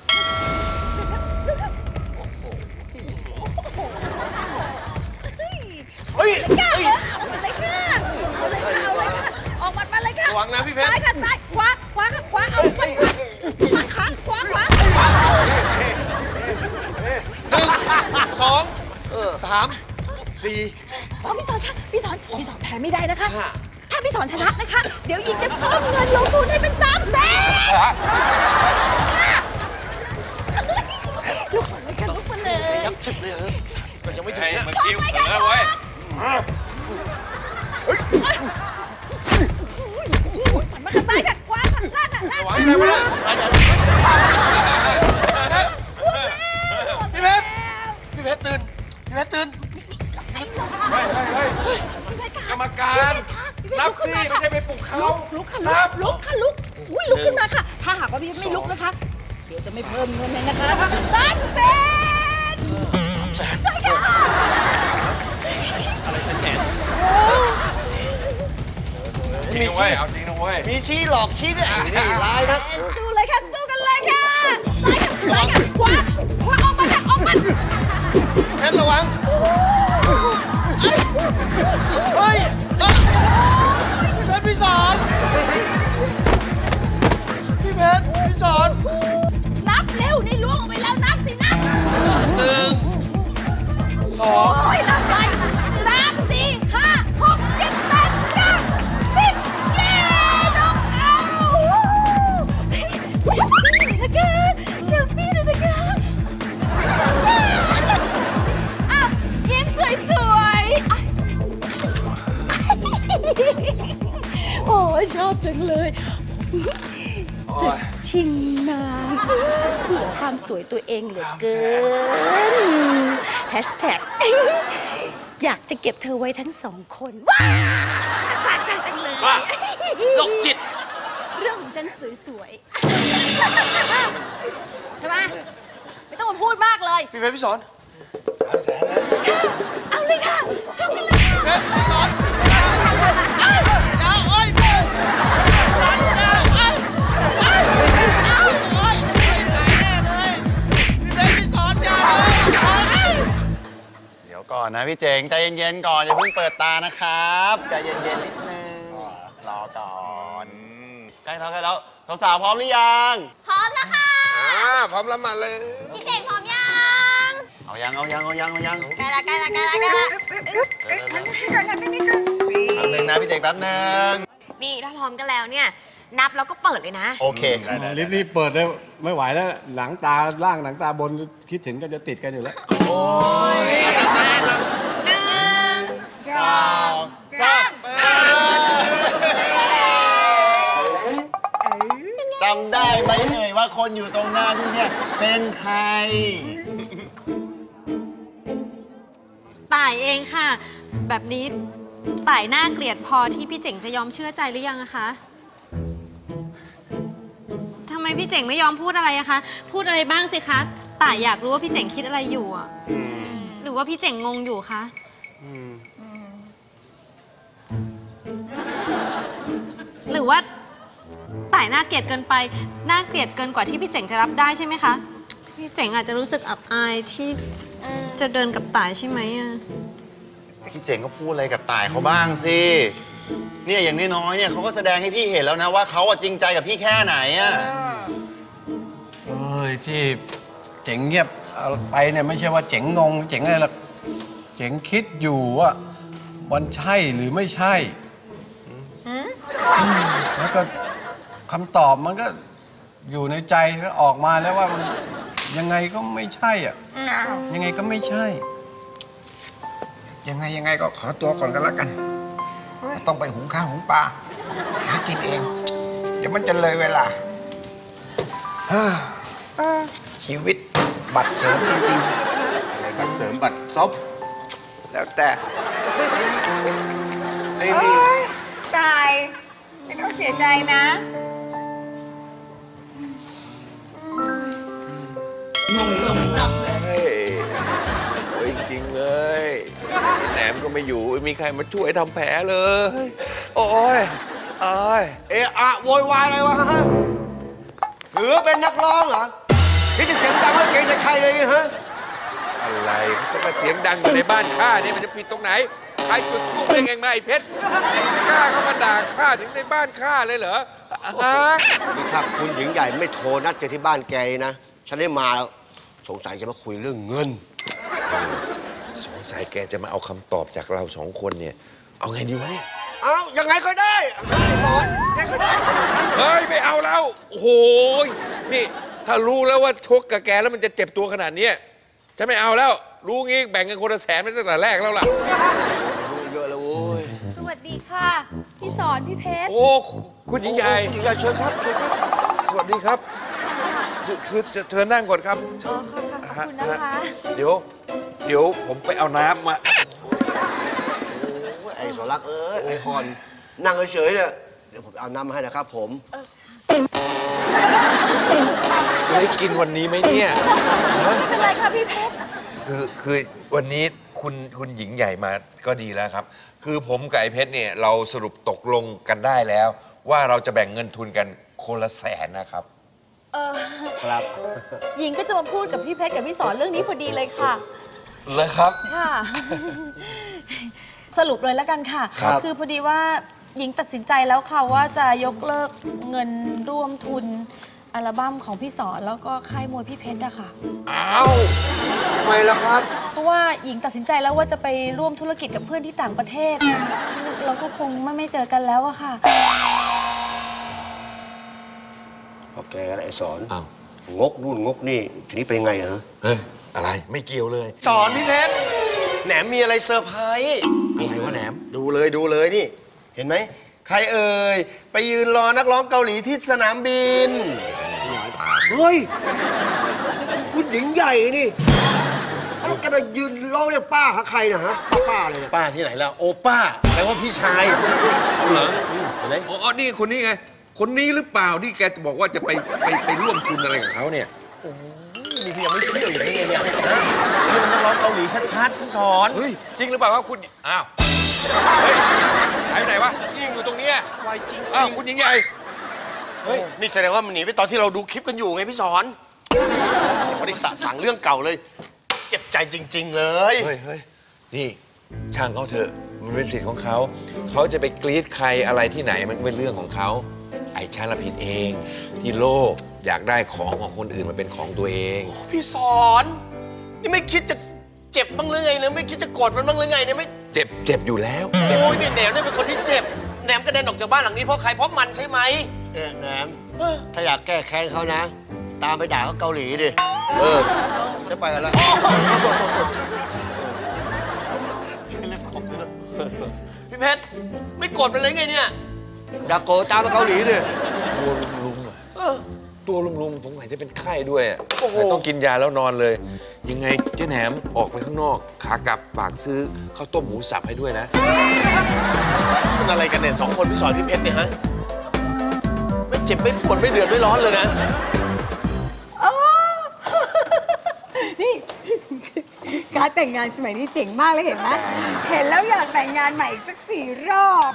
เฮ้ยเอาเลยค่ะออกมาเลยค่ะระวังนะพี่เพชรซ้ายค่ะซ้ายขวาเอาไปขาขวา 1 2 3 4 พี่สอนค่ะพี่สอนแพ้ไม่ได้นะคะ ถ้าพี่สอนชนะนะคะ เดี๋ยวหญิงจะเพิ่มเงินลงทุนให้เป็น300,000ลุกมาเลยค่ะลุกมาเลยยับสิบเลยเหรอก็ยังไม่ถึงนะมันกิ้วเสือเว้ยผ่อนมาข้างซ้ายค่ะขวาผ่อนล่างค่ะล่างระวังนะพี่เพชรตื่นพี่เพชรตื่นกรรมการนับสิไม่ใช่ไปปลุกเขาลุกอุ้ยลุกขึ้นมาค่ะ ถ้าหากว่าพี่ไม่ลุกนะคะ เดี๋ยวจะไม่เพิ่มเงินเลยนะคะ300,000ใช่ค่ะอะไรจะแสนจริงนะเว้ยเอาจริงนะเว้ยมีชี้หลอกชี้เนี่ยนี่ร้ายนะสู้เลยค่ะสู้กันเลยค่ะซ้ายกับขวาออกมาค่ะออกมาเพชรระวังเฮ้ยพี่เพชรพี่สอนนับเร็วนี่ล่วงลงไปแล้วนับสินับ 1 โอ้ยนับไป3 4 5 6 7 8 9 10เย้น้องเอาเซลฟี่เลยนะคะอ่ะยิ้มสวยๆโอ้ยชอบจังเลยสุดชิงนาผู้ความสวยตัวเองเหลือเกินแฮชแท็กอยากจะเก็บเธอไว้ทั้ง2 คนว้าวสะใจจังเลยโรคจิตเรื่องของฉันสวยๆใช่ไหมไม่ต้องมาพูดมากเลยพี่เพชรพี่สอนเอาเลยค่ะชมกันเลยเพชรพี่สอนเอาโอ้ยเพชรเดี๋ยวก่อนนะพี่เจ๋งใจเย็นๆก่อนอย่าเพิ่งเปิดตานะครับใจเย็นๆนิดนึงรอก่อนใกล้แล้วสาวๆพร้อมหรือยังพร้อมแล้วค่ะพร้อมแล้วมาเลยพี่เจ๋งพร้อมยังเอายังใกล้ละแป๊บนึงนะพี่เจ๋งแป๊บนึงนี่ถ้าพร้อมกันแล้วเนี่ย นับแล้วก็เปิดเลยนะโอเครีบเปิดเลยไม่ไหวแล้ว หนังตาล่างหนังตาบนคิดถึงก็จะติดกันอยู่แล้วโอ้ย 2 3 จำได้ไหมเอ่ยว่าคนอยู่ตรงหน้าพี่เนี่ยเป็นใครต่ายเองค่ะ แบบนี้ต่ายน่าเกลียดพอที่พี่เจ๋งจะยอมเชื่อใจหรือยังอะคะทำไมพี่เจ๋งไม่ยอมพูดอะไรอะคะพูดอะไรบ้างสิคะต่ายอยากรู้ว่าพี่เจ๋งคิดอะไรอยู่อะหรือว่าพี่เจ๋งงงอยู่คะหรือว่าต่ายน่าเกลียดเกินไปน่าเกลียดเกินกว่าที่พี่เจ๋งจะรับได้ใช่ไหมคะพี่เจ๋งอาจจะรู้สึกอับอายที่จะเดินกับต่ายใช่ไหมอะพี่เจ๋งก็พูดอะไรกับต่ายเขาบ้างสิ เนี่ยอย่างน้อยๆเนี่ยเขาก็แสดงให้พี่เห็นแล้วนะว่าเขาอะจริงใจกับพี่แค่ไหนอะเอ้ยที่เจ๋งเงียบไปเนี่ยไม่ใช่ว่าเจ๋งงงเจ๋งอะไรหรอกเจ๋งคิดอยู่ว่ามันใช่หรือไม่ใช่แล้วก็คำตอบมันก็อยู่ในใจแล้วออกมาแล้วว่ามันยังไงก็ไม่ใช่อ่ะยังไงก็ไม่ใช่ยังไงก็ขอตัวก่อนกันแล้วกัน ต้องไปหุงข้าวหุงปลาหากินเอง เดี๋ยวมันจะเลยเวลาชีวิตบัตรเสริมจริงๆอะไรบัตรเสริมบัตรซบแล้วแต่โอ๊ยตายไม่ต้องเสียใจนะเฮ้ยจริงเลยแหนมก็ไม่อยู่ไม่มีใครมาช่วยทำแผลเลย โอ้ยเอะอะโวยวายอะไรวะฮะหรือเป็นนักร้องเหรอพี่จะเสียงดังไม่เกรงใจใครเลยฮะอะไรเขาจะมาเสียงดังอยู่ในบ้านข้าเนี่ยมันจะผิดตรงไหนใครจุดทูบเองมาไอ้เพชรกล้าเข้ามาด่าข้าถึงในบ้านข้าเลยเหรอนี่ถ้าคุณหญิงใหญ่ไม่โทรนัดเจอที่บ้านแกนะฉันได้มาแล้วสงสัยจะมาคุยเรื่องเงินสงสัยแกจะมาเอาคำตอบจากเราสองคนเนี่ยเอาไงดีวะเนี่ยเอายังไงก็ได้สอนยังไงก็ได้เฮ้ยไม่เอาแล้วโอ้โหนี่ถ้ารู้แล้วว่าชกกับแกแล้วมันจะเจ็บตัวขนาดนี้ฉันไม่เอาแล้วรู้งี้แบ่งกันคนละ100,000ไปตั้งแต่แรกแล้วล่ะรู้เยอะแล้วโว้ยสวัสดีค่ะพี่สอนพี่เพชรโอ้คุณหญิงใหญ่หญิงใหญ่เชิญครับเชิญครับสวัสดีครับเธอนั่งก่อนครับอ๋อขอบคุณนะคะเดี๋ยวผมไปเอาน้ำมาไอ้สอนรักไอ้ฮอนนั่งเฉยๆเนี่ยเดี๋ยวผมเอาน้ำมาให้นะครับผมจะได้กินวันนี้ไหมเนี่ยเป็นไรคะพี่เพชรคือวันนี้คุณหญิงใหญ่มาก็ดีแล้วครับคือผมกับไอ้เพชรเนี่ยเราสรุปตกลงกันได้แล้วว่าเราจะแบ่งเงินทุนกันคนละ100,000นะครับครับหญิงก็จะมาพูดกับพี่เพชรกับพี่สอนเรื่องนี้พอดีเลยค่ะเลยครับค่ะสรุปเลยแล้วกันค่ะคือพอดีว่าหญิงตัดสินใจแล้วค่ะว่าจะยกเลิกเงินร่วมทุนอัลบั้มของพี่สอนแล้วก็ค่ายมวยพี่เพชรอะค่ะอ้าวทำไมล่ะครับเพราะว่าหญิงตัดสินใจแล้วว่าจะไปร่วมธุรกิจกับเพื่อนที่ต่างประเทศเราก็คงไม่เจอกันแล้วอะค่ะโอเคแล้วไอ้สอนงกนู่นงกนี่ทีนี้เป็นไงฮะอะไรไม่เกี่ยวเลยสอนพี่เพชรแหนมมีอะไรเซอร์ไพรส์อะไรวะแหนมดูเลยนี่เห็นไหมใครเอ่ยไปยืนรอนักร้องเกาหลีที่สนามบินเฮ้ยคุณหญิงใหญ่นี่แล้วแกไปยืนร้องเรียกป้าหาใครนะฮะป้าอะไรเนี่ยป้าที่ไหนล่ะโอป้าแปลว่าพี่ชายเหรอเห็นไหมอ๋อนี่คนนี้ไงคนนี้หรือเปล่าที่แกจะบอกว่าจะไปร่วมทุนอะไรกับเขาเนี่ยนี่พี่ยังไม่เชื่ออย่างนี้เนี่ยเรื่องนักร้องเกาหลีชัดๆพี่สอนเฮ้ยจริงหรือเปล่าว่าคุณอ้าวหายไปไหนวะนี่อยู่ตรงนี้ไวจริงอ้าวคุณหญิงใหญ่เฮ้ยนี่แสดงว่ามันหนีไปตอนที่เราดูคลิปกันอยู่ไงพี่สอนไม่ได้สั่งเรื่องเก่าเลยเจ็บใจจริงๆเลยเฮ้ยนี่ช่างเขาเถอะมันเป็นสิทธิ์ของเขาเขาจะไปกรี๊ดใครอะไรที่ไหนมันเป็นเรื่องของเขาไอ้ฉันละผิดเองที่โลภอยากได้ของคนอื่นมาเป็นของตัวเองพี่สอนนี่ไม่คิดจะเจ็บบ้างหรือไงเนี่ยไม่คิดจะโกรธมันบ้างหรือไงเนี่ยไม่เจ็บอยู่แล้วโอ้ยเนี่ยแหนมเนี่ยเป็นคนที่เจ็บแหนมกระเด็นออกจากบ้านหลังนี้เพราะใครเพราะมันใช่ไหมแหนมถ้าอยากแก้แค้นเขานะตามไปด่าเขาเกาหลีดิจะไปแล้วพี่เพชรไม่โกรธมันเลยไงเนี่ยอยากโกรธตามไปเกาหลีดิตัวลุงสงสัยจะเป็นไข้ด้วยต้องกินยาแล้วนอนเลยยังไงเจ๊แหนมออกไปข้างนอกขากลับฝากซื้อข้าวต้มหมูสับให้ด้วยนะมันอะไรกันเนี่ย2 คนพี่สอนพี่เพชรเนี่ยฮะไม่เจ็บไม่ปวดไม่เดือดไม่ร้อนเลยนะนี่การแต่งงานสมัยนี้เจ๋งมากเลยเห็นไหมเห็นแล้วอยากแต่งงานใหม่อีกสัก4 รอบ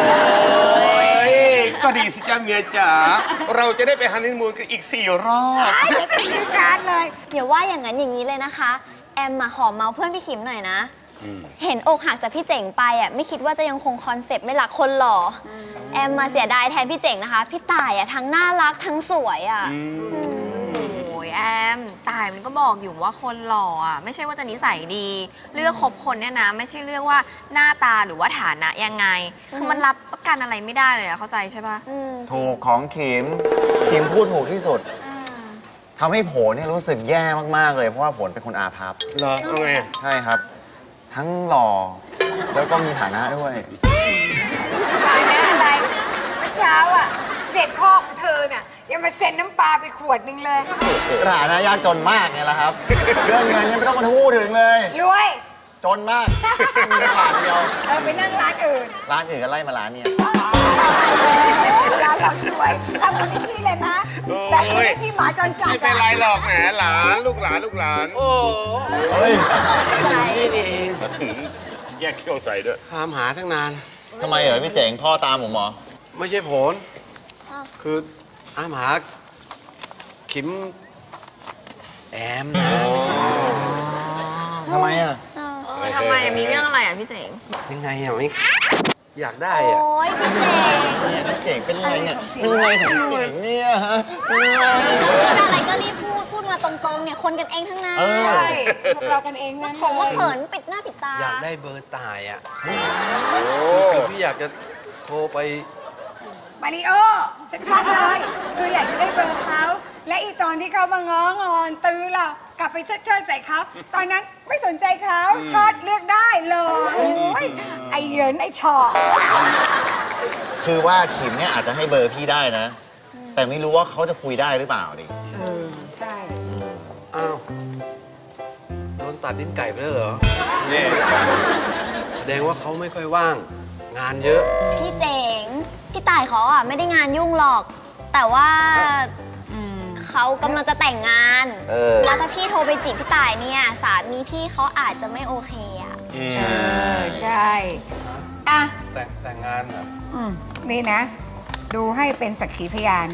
ก็ดีสิจ้าเมียจ๋าเราจะได้ไปฮันนีมูนกันอีก4 รอบเป็นการเลยอย่าว่าอย่างนั้นอย่างนี้เลยนะคะแอมมาขอเมาเพื่อนพี่ขิมหน่อยนะเห็นอกหักจากพี่เจ๋งไปอ่ะไม่คิดว่าจะยังคงคอนเซปต์ไม่รักคนหล่อแอมมาเสียดายแทนพี่เจ๋งนะคะพี่ต่ายอ่ะทั้งน่ารักทั้งสวยอ่ะแอมต่ายมันก็บอกอยู่ว่าคนหล่ออ่ะไม่ใช่ว่าจะนิสัยดีเลือกคบคนเนี่ยนะไม่ใช่เลือกว่าหน้าตาหรือว่าฐานะยังไงคือมันรับประกันอะไรไม่ได้เลยเข้าใจใช่ปะถูกของขิมพูดถูกที่สุดทำให้โผเนี่ยรู้สึกแย่มากๆเลยเพราะว่าผลเป็นคนอาภัพเหรอทำไมใช่ครับทั้งหล่อแล้วก็มีฐานะด้วยฐานะอะไรเมื่อเช้าอ่ะเสด็จพ่อของเธอน่ะยังมาเซ็นน้ำปลาไปขวดนึงเลยฐานะยากจนมากเนี่ยแหละครับเรื่องเงินยังไม่ต้องมาพูดถึงเลยรวยจนมากมีบาทเดียวไปนั่งร้านอื่นก็ไล่มาร้านเนี่ยร้านเราสวยทำกันที่เลยนะแต่ที่หมาจนจัดไม่เป็นไรหรอกแหมหลานลูกหลานโอ้ยนี่เองถึงแยกเขี้ยวใส่ด้วยตามหาตั้งนานทำไมเหรอพี่เจ๋งพ่อตามผมเหรอไม่ใช่ผลคือตามหาขิมแอมนะทำไมอ่ะทำไมมีเรื่องอะไรอ่ะพี่เจ๋งยังไงอ่ะไม่อยากได้อ่ะโอ้ยพี่เจ๋งเจ๋งเป็นไรเนี่ยเป็นไรของเจ๋งเนี่ยฮะเป็นไรจะพูดอะไรก็รีบพูดมาตรงๆเนี่ยคนกันเองทั้งนั้นใช่พวกเรากันเองนั่นผมว่าเขินปิดหน้าปิดตาอยากได้เบอร์ตายอ่ะคือพี่อยากจะโทรไปมาริโอชัดๆเลยคืออยากจะได้เบอร์เขาและอีตอนที่เขามาง้องอนตื้อเรากลับไปเชิดใส่เขาตอนนั้นไม่สนใจเขาชอดเลือกได้เลยโอ้ยไอเหยินไอชอคือว่าขิมเนี่ยอาจจะให้เบอร์พี่ได้นะ แต่ไม่รู้ว่าเขาจะคุยได้หรือเปล่าดิใช่อ้าวโดนตัดลิ้นไก่ไปแล้วเหรอแสดงว่าเขาไม่ค่อยว่าง งานเยอะพี่เจ๋งพี่ต่ายเขาอ่ะไม่ได้งานยุ่งหรอก แต่ว่าเขากำลังจะแต่งงาน แล้วถ้าพี่โทรไปจีบพี่ต่ายเนี่ยสามีพี่เขาอาจจะไม่โอเคอ่ะใช่อ่ะแต่งงานเหรอนี่นะ ดูให้เป็นสักขีพยาน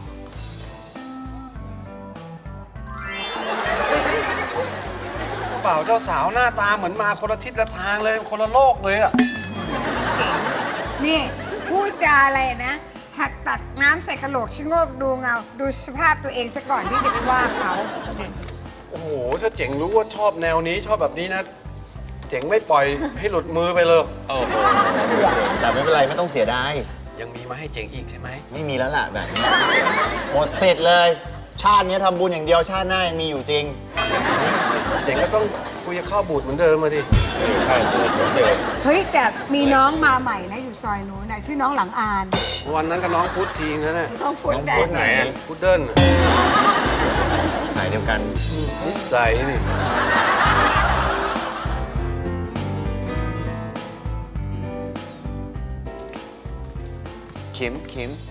เปล่าเจ้าสาวหน้าตาเหมือนมาคนละทิศละทางเลยคนละโลกเลยอ่ะนี่พูดจาอะไรนะ หัดตักน้ำใส่กระโหลกชะโงกดูเงา ดูสภาพตัวเองซะก่อนที่จะไปว่าเขาโอ้โหถ้าเจ๋งรู้ว่าชอบแนวนี้ชอบแบบนี้นะ เจ๋งไม่ปล่อยให้หลุดมือไปเลยแต่ไม่เป็นไรไม่ต้องเสียดายยังมีมาให้เจ๋งอีกใช่ไหมไม่มีแล้วล่ะแบบนี้หมดเสร็จเลย ชาตินี้ทำบุญอย่างเดียวชาติหน้ายังมีอยู่จริงเจ๋งก็ต้องคุยกับข้าวบูดเหมือนเดิมมาดิเฮ้ยแต่มีน้องมาใหม่นะอยู่ซอยนู้นนะชื่อน้องหลังอานวันนั้นก็น้องพุทธทีนั่นแหละน้องพุทธได้ไหนอ่ะพุทธเดิลสายเดียวกันนิสัยนี่ขิม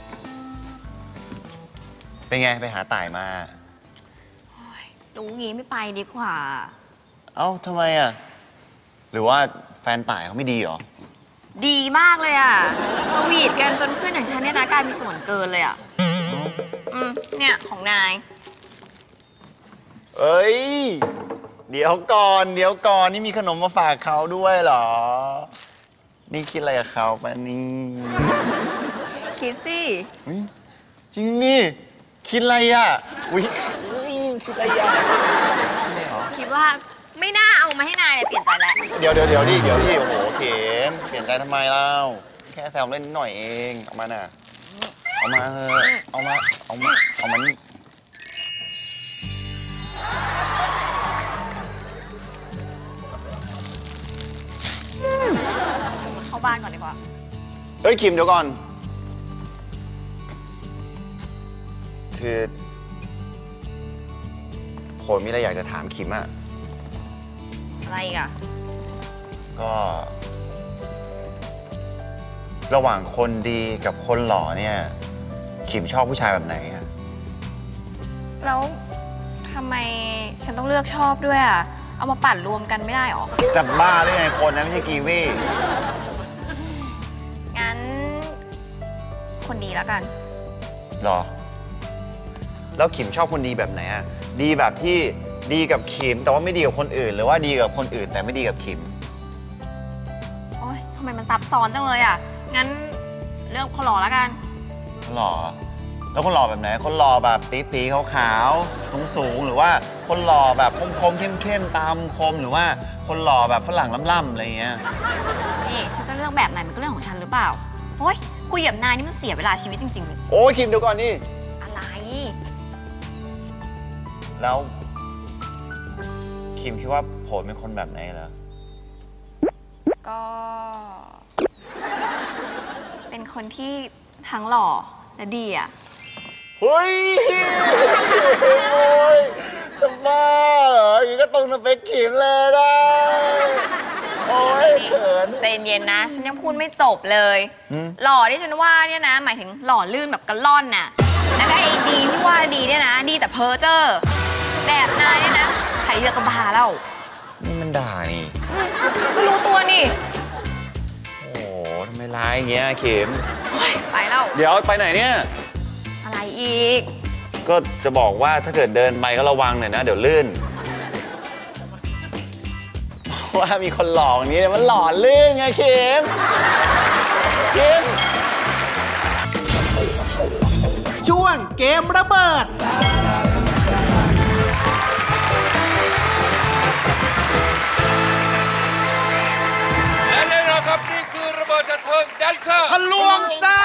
เป็นไงไปหาต่ายมารู้งี้ไม่ไปดีกว่าเอ้าทำไมอ่ะ หรือว่าแฟนต่ายเขาไม่ดีเหรอดีมากเลยอ่ะ สวีทกันจนเพื่อนอย่างฉันเนี่ยนะกลายเป็นส่วนเกินเลยอ่ะ เนี่ยของนายเอ้ย เดี๋ยวก่อนนี่มีขนมมาฝากเขาด้วยเหรอ นี่คิดอะไรกับเขาปะนี่คิดสิอุ๊ยจริงนี่คิดอะไรอ่ะอุ๊ยคิดอะไรอ่ะไม่เหรอคิดว่าไม่น่าเอามาให้นายเลยเปลี่ยนใจแล้วเดี๋ยวดิโอ้โหเข็มเปลี่ยนใจทำไมเล่าแค่แซวเล่นนิดหน่อยเองเอามาน่ะเอามาเถอะเอามานี่เข้าบ้านก่อนดีกว่าเฮ้ยคิมเดี๋ยวก่อน คือผมมีอะไรอยากจะถามคิมอะอะไรอีกอ่ะก็ ระหว่างคนดีกับคนหล่อเนี่ยคิมชอบผู้ชายแบบไหนอะแล้วทำไมฉันต้องเลือกชอบด้วยอ่ะ เอามาปั่นรวมกันไม่ได้หรอจะบ้าหรือไงคนนะไม่ใช่กีวีงั้น คนดีแล้วกันหรอ แล้วคิมชอบคนดีแบบไหนอะดีแบบที่ดีกับคิมแต่ว่าไม่ดีกับคนอื่นหรือว่าดีกับคนอื่นแต่ไม่ดีกับคิมโอ๊ยทำไมมันซับซ้อนจังเลยอ่ะ งั้นเลือกคนหล่อแล้วกันคนหล่อแล้วคนหล่อแบบไหนคนหล่อแบบตีๆขาวๆสูงๆหรือว่าคนหล่อแบบคมๆเข้มๆตามคมหรือว่าคนหล่อแบบฝรั่งล่ำๆอะไรเงี้ยนี่ฉันจะเลือกแบบไหนมันก็เรื่องของฉันหรือเปล่า โอ๊ยคุยกับนายนี่มันเสียเวลาชีวิตจริงๆเลยโอ้ยคิมเดี๋ยวก่อนนี่อะไรแล้วคิมคิดว่าผมเป็นคนแบบไหนเหรอก็ เป็นคนที่ทั้งหล่อและดีอ่ะเฮ้ยโอ้ยจะบ้าเหรออย่างนี้ก็ตรงสเปคคิมเลยนะโอ้ยเขินใจเย็นๆนะ ฉันยังพูดไม่จบเลย หล่อที่ฉันว่าเนี่ยนะ หมายถึงหล่อลื่นแบบกระล่อนน่ะ แล้วก็ไอ้ดีที่ว่าดีเนี่ยนะ ดีแต่เพ้อเจ้อแบบนายเนี่ยนะใครเลือกก็บาแล้วนี่มันด่านี่ก็รู้ตัวนี่โอ้โหทำไมร้ายอย่างเงี้ยคิมไปแล้วเดี๋ยวไปไหนเนี่ยอะไรอีกก็จะบอกว่าถ้าเกิดเดินไปก็ระวังหน่อยนะ เดี๋ยวลื่น ว่ามีคนหลอกนี้มันหล่อลื่นไงเข็มช่วงเกมระเบิดและแน่นอนครับนี่คือระเบิดจัดเพลิงแดนเซอร์ทะลวงไส้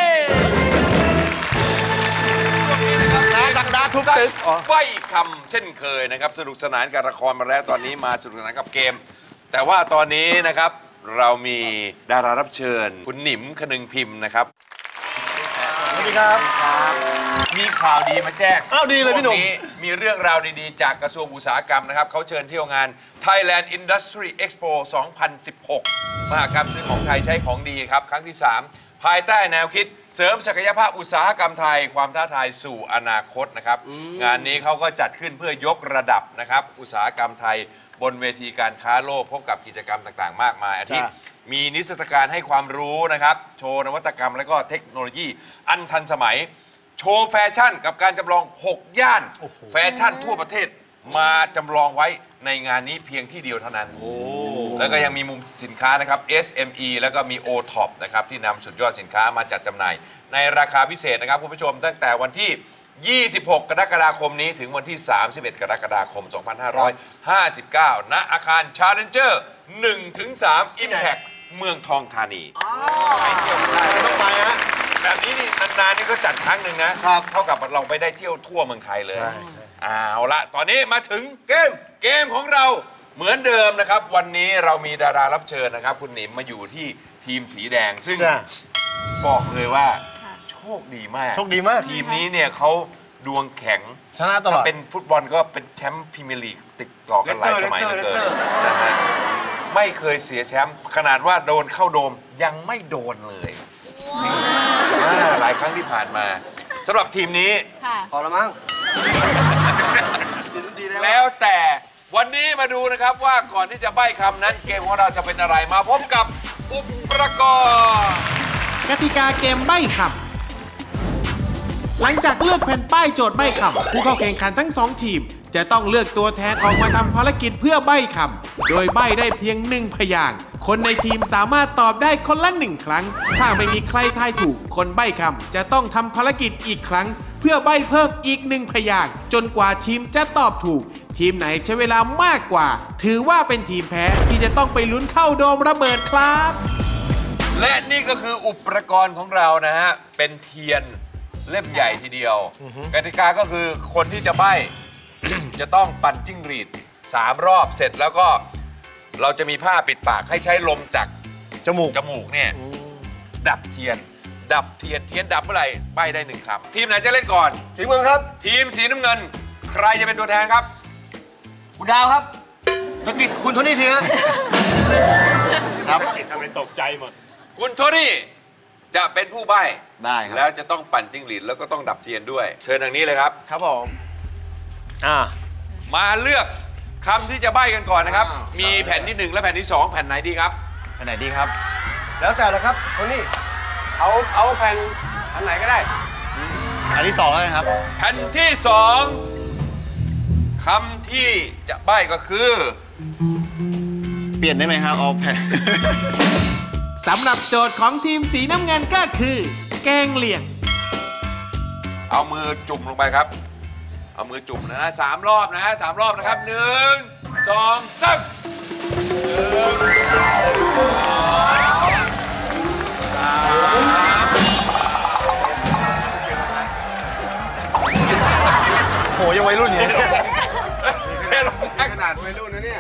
ดักดาทุบตึกไฟคำเช่นเคยนะครับสนุกสนานกับละครมาแล้วตอนนี้มาสนุกสนานกับเกม แต่ว่าตอนนี้นะครับเรามีดารารับเชิญคุณหนิมคนึงพิมพ์นะครับสวัสดีครับมีข่าวดีมาแจ้งอ้าวดีเลยพี่หนุ่มมีเรื่องราวดีๆจากกระทรวงอุตสาหกรรมนะครับเขาเชิญเที่ยวงาน Thailand Industry Expo 2016 มหกรรมซื้อของไทยใช้ของดีครับครั้งที่ 3 ภายใต้แนวคิดเสริมศักยภาพอุตสาหกรรมไทยความท้าทายสู่อนาคตนะครับงานนี้เขาก็จัดขึ้นเพื่อยกระดับนะครับอุตสาหกรรมไทยบนเวทีการค้าโลกพบกับกิจกรรมต่างๆมากมายอาทิมีนิทรรศการให้ความรู้นะครับโชว์นวัตกรรมและก็เทคโนโลยีอันทันสมัยโชว์แฟชั่นกับการจำลอง 6 ย่านแฟชั่นทั่วประเทศมาจำลองไว้ในงานนี้เพียงที่เดียวเท่านั้นแล้วก็ยังมีมุมสินค้านะครับ SME แล้วก็มี O-Top นะครับที่นำสุดยอดสินค้ามาจัดจำหน่ายในราคาพิเศษนะครับคุณผู้ชมตั้งแต่วันที่ 26 กรกฎาคมนี้ถึงวันที่ 31 กรกฎาคม 2559 ณ อาคาร Challenger 1-3 Impact เมืองทองธานีไปเที่ยวได้ต้องไปฮะแบบนี้นี่นานๆนี่ก็จัดครั้งหนึ่งนะเท่ากับเราไปได้เที่ยวทั่วเมืองไทยเลยเอาละตอนนี้มาถึงเกมของเราเหมือนเดิมนะครับวันนี้เรามีดารารับเชิญนะครับคุณหนิมมาอยู่ที่ทีมสีแดงซึ่งบอกเลยว่าโชคดีมากทีมนี้เนี่ยเขาดวงแข็งชนะตลอดเป็นฟุตบอลก็เป็นแชมป์พรีเมียร์ลีกติดต่อกันหลายสมัยเหลือเกินนะฮะไม่เคยเสียแชมป์ขนาดว่าโดนเข้าโดมยังไม่โดนเลยหลายครั้งที่ผ่านมาสำหรับทีมนี้พอแล้วมั้งแล้วแต่วันนี้มาดูนะครับว่าก่อนที่จะใบ้คำนั้นเกมของเราจะเป็นอะไรมาพบกับอุปกรณ์กติกาเกมใบ้คำหลังจากเลือกแผ่นป้ายโจทย์ใบ้คำผู้เข้าแข่งขันทั้ง2ทีมจะต้องเลือกตัวแทนออกมาทำภารกิจเพื่อใบ้คำโดยใบ้ได้เพียง1พยางค์คนในทีมสามารถตอบได้คนละ1ครั้งถ้าไม่มีใครทายถูกคนใบ้คำจะต้องทำภารกิจอีกครั้งเพื่อใบ้เพิ่มอีก1พยางค์จนกว่าทีมจะตอบถูกทีมไหนใช้เวลามากกว่าถือว่าเป็นทีมแพ้ที่จะต้องไปลุ้นเข้าโดมระเบิดครับและนี่ก็คืออุปกรณ์ของเรานะฮะเป็นเทียนเล่มใหญ่ทีเดียวกติกาก็คือคนที่จะใบ้ จะต้องปั่นจิ้งหรีด3 รอบเสร็จแล้วก็เราจะมีผ้าปิดปากให้ใช้ลมจากจมูกเนี่ยดับเทียนดับเทียนดับเมื่อไหร่ใบ้ได้1คำทีมไหนจะเล่นก่อนทีมเมืองครับทีมสีน้ำเงินใครจะเป็นตัวแทนครับคุณดาวครับตะกิดคุณโทนี่ทีนะครับทำให้ตกใจหมดคุณโทนี่จะเป็นผู้ใบ้ได้ครับแล้วจะต้องปั่นจิ้งหรีดแล้วก็ต้องดับเทียนด้วยเชิญทางนี้เลยครับครับผมมาเลือกคำที่จะใบ้กันก่อนนะครับมีแผ่นที่1และแผ่นที่2แผ่นไหนดีครับแผ่นไหนดีครับแล้วแต่ละครับโทนี่เอาแผ่นอันไหนก็ได้อันที่2แล้วครับแผ่นที่2คำที่จะใบ้ก็คือเปลี่ยนได้ไหมครับเอาแผ่นสำหรับโจทย์ของทีมสีน้ำเงินก็คือแกงเหลี่ยงเอามือจุ่มลงไปครับเอามือจุ่มนะ3 รอบนะ3 รอบนะครับ1 2 3 โหยังวัยรุ่นอยู่เช่ลงขนาดวัยรุ่นนะเนี่ย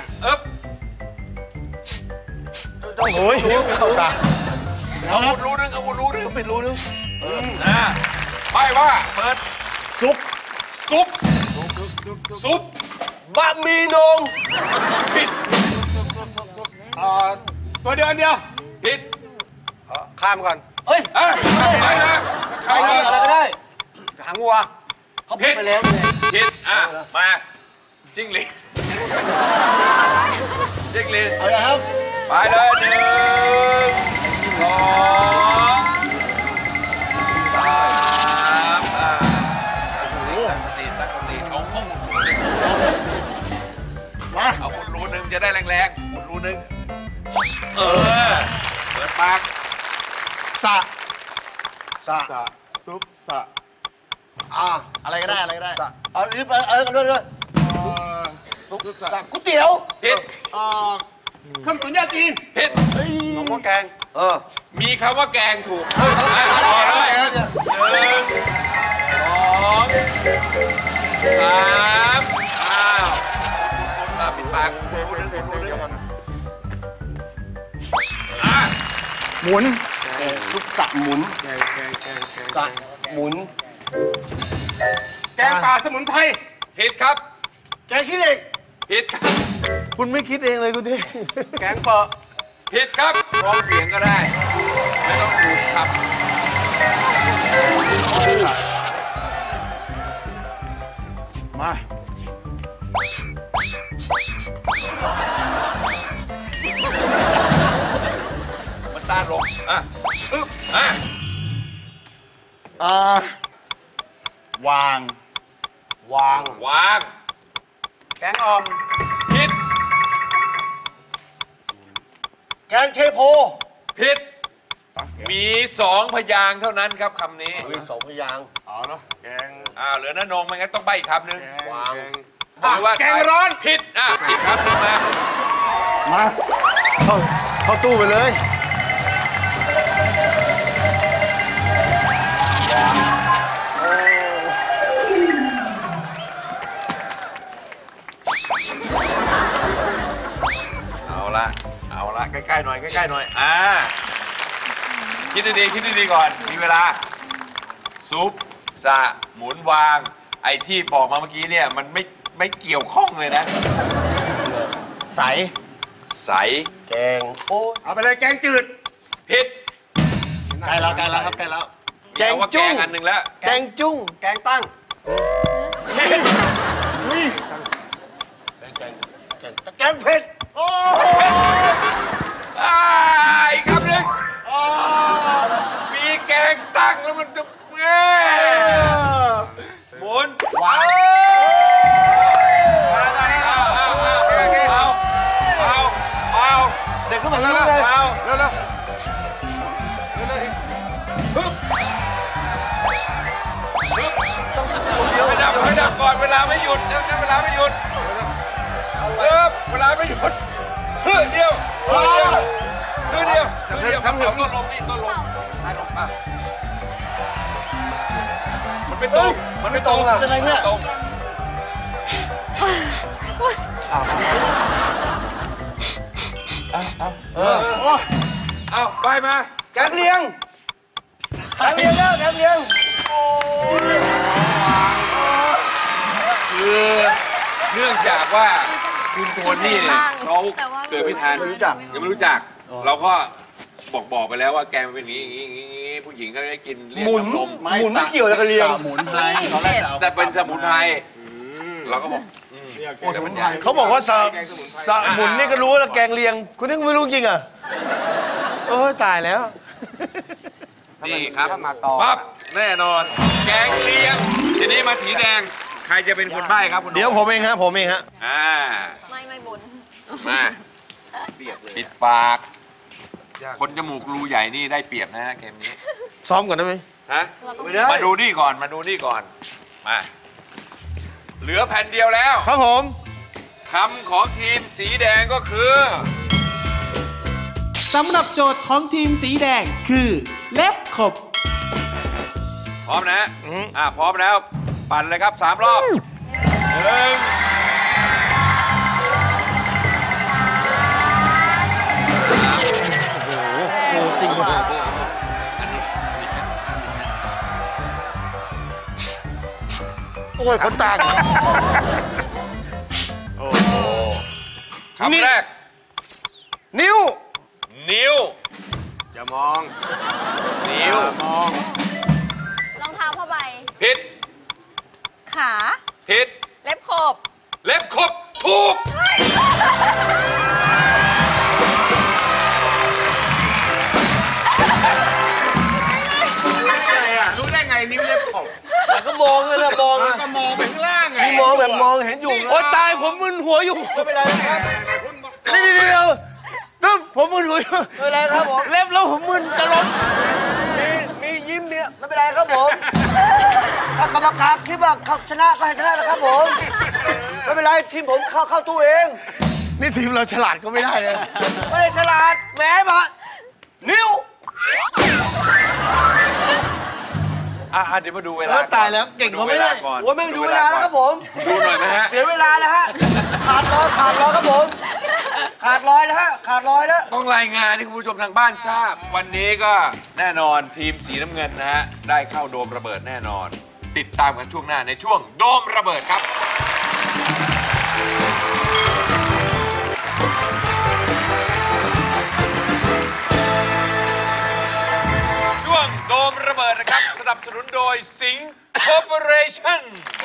โอ้โหเข้าตาเอาหมดรู้นึงปิดรู้นึงใบ้ว่าเปิดซุปบะหมี่นงผิดตัวเดียวผิดข้ามก่อนไปนะใครอะไรก็ได้หางวัวเขาผิดไปแล้วผิดมาจิ้งหรีดเอาละครับไปเลย1 2 3 จะได้แรงๆหมุนรูนึงเปิดปากสะซุปสะอะไรก็ได้อะไรก็ได้เอารีบด้วยซุปสะก๋วยเตี๋ยวผิดคำตุนยาจีนผิดหม้อแกงมีคำว่าแกงถูกพอเลย1 2 3ปิดปากหมุนซุปสะหมุนสะหมุนแกงป่าสมุนไพรผิดครับแกงขี้เหล็กผิดครับคุณไม่คิดเองเลยคุณที่แกงเปาะผิดครับลองเสียงก็ได้ ไม่ต้องถูกครับมามันต้านลงวางแกงอ่อมผิดแกงเทโพผิด มี2 พยางค์เท่านั้นครับคำนี้มี2 พยางค์เนาะแกงเหลือน้านงไม่งั้นต้องใบอีกคำหนึ่งวางแกงร้อนผิดอีกคำหนึ่งมาเข้าตู้ไปเลยเอาละใกล้ๆหน่อยคิดดีๆก่อนมีเวลาซุปสะหมุนวางไอ้ที่บอกมาเมื่อกี้เนี่ยมันไม่เกี่ยวข้องเลยนะใสแกงโอ้เอาไปเลยแกงจืดผิดใกล้แล้วครับใกล้แล้วแกงจุ้งอันหนึ่งแล้วแกงจุ้งแกงตั้ง แกงเผ็ดอีกคำหนึ่งมีแกงตั้งแล้วมันจะหมุนวางเอาเด็กก็แบบนี้เลยเอาให้ดับก่อนเวลาไม่หยุดเวลาไม่หยุดเดียวทำต้นลมนี่ต้นลมให้ลงมันไม่ตรงอ่ะเป็นไรเนี่ยตรงเอาไปมาแกงเลียงแล้วแกงเลียงคือเนื่องจากว่าคุณโทนี่เนี่ยเขาเกิดไม่ทันยังไม่รู้จักเราก็บอกไปแล้วว่าแกมันเป็นอย่างนี้ผู้หญิงก็ได้กินเรียกน้ำนมหมุนไม่เกี่ยวแล้วก็เลียงสมุนไพรตอนแรกจะเป็นสมุนไพรเราก็บอกเขาบอกว่าสะหมุนนี่ก็รู้แล้วแกงเลียง คุณนี่ไม่รู้จริงอ่ะตายแล้วนี่ครับปั๊บแน่นอนแกงเลียงทีนี้มาสีแดงใครจะเป็นคนใบ้ครับคุณเดี๋ยวผมเองฮะไม่บุญมาปิดปากคนจมูกรูใหญ่นี่ได้เปรียบนะฮะเกมนี้ซ้อมก่อนได้ไหมฮะมาดูนี่ก่อนมาเหลือแผ่นเดียวแล้วครับผมคำของทีมสีแดงก็คือสำหรับโจทย์ของทีมสีแดงคือเล็บขบพร้อมนะพร้อมแล้วปั่นเลยครับ3 รอบจริงเลยโอ้ยคนตาคำแรกนิ้วอย่ามองนิ้วมองรองเท้าผ้าใบผิดขาผิดเล็บขบถูกรู้ได้ไงนิ้วเล็บขบแต่ก็มองเลยนะมองก็มองไปข้างล่างไงมองแบบมองเห็นอยู่โอ๊ยตายผมมึนหัวอยู่ไม่เป็นไรนะครับคุณบอกนี่ผมมึนหัวไม่เป็นไรครับผมเล็บแล้วผมมึนจะล้มมียิ้มเนี่ยไม่เป็นไรครับผมถ้ากรรมการคิดว่าเขาชนะก็ให้ชนะนะครับผมไม่เป็นไรทีมผมเข้าตู้เองนี่ทีมเราฉลาดก็ไม่ได้เลยไม่ได้ฉลาดแหมมานิ้วเดี๋ยวมาดูเวลาตายแล้วเก่งกว่าไม่ได้โอ้ยไม่ดูเวลาแล้วครับผมดูหน่อยนะฮะเสียเวลาแล้วฮะขาดรอยครับผมขาดรอยแล้วฮะขาดรอยแล้วต้องรายงานให้คุณผู้ชมทางบ้านทราบวันนี้ก็แน่นอนทีมสีน้ำเงินนะฮะได้เข้าโดมระเบิดแน่นอนติดตามกันช่วงหน้าในช่วงโดมระเบิดครับช่วงโดมระเบิดนะครับสนับสนุนโดยสิงห์คอร์ปอเรชั่น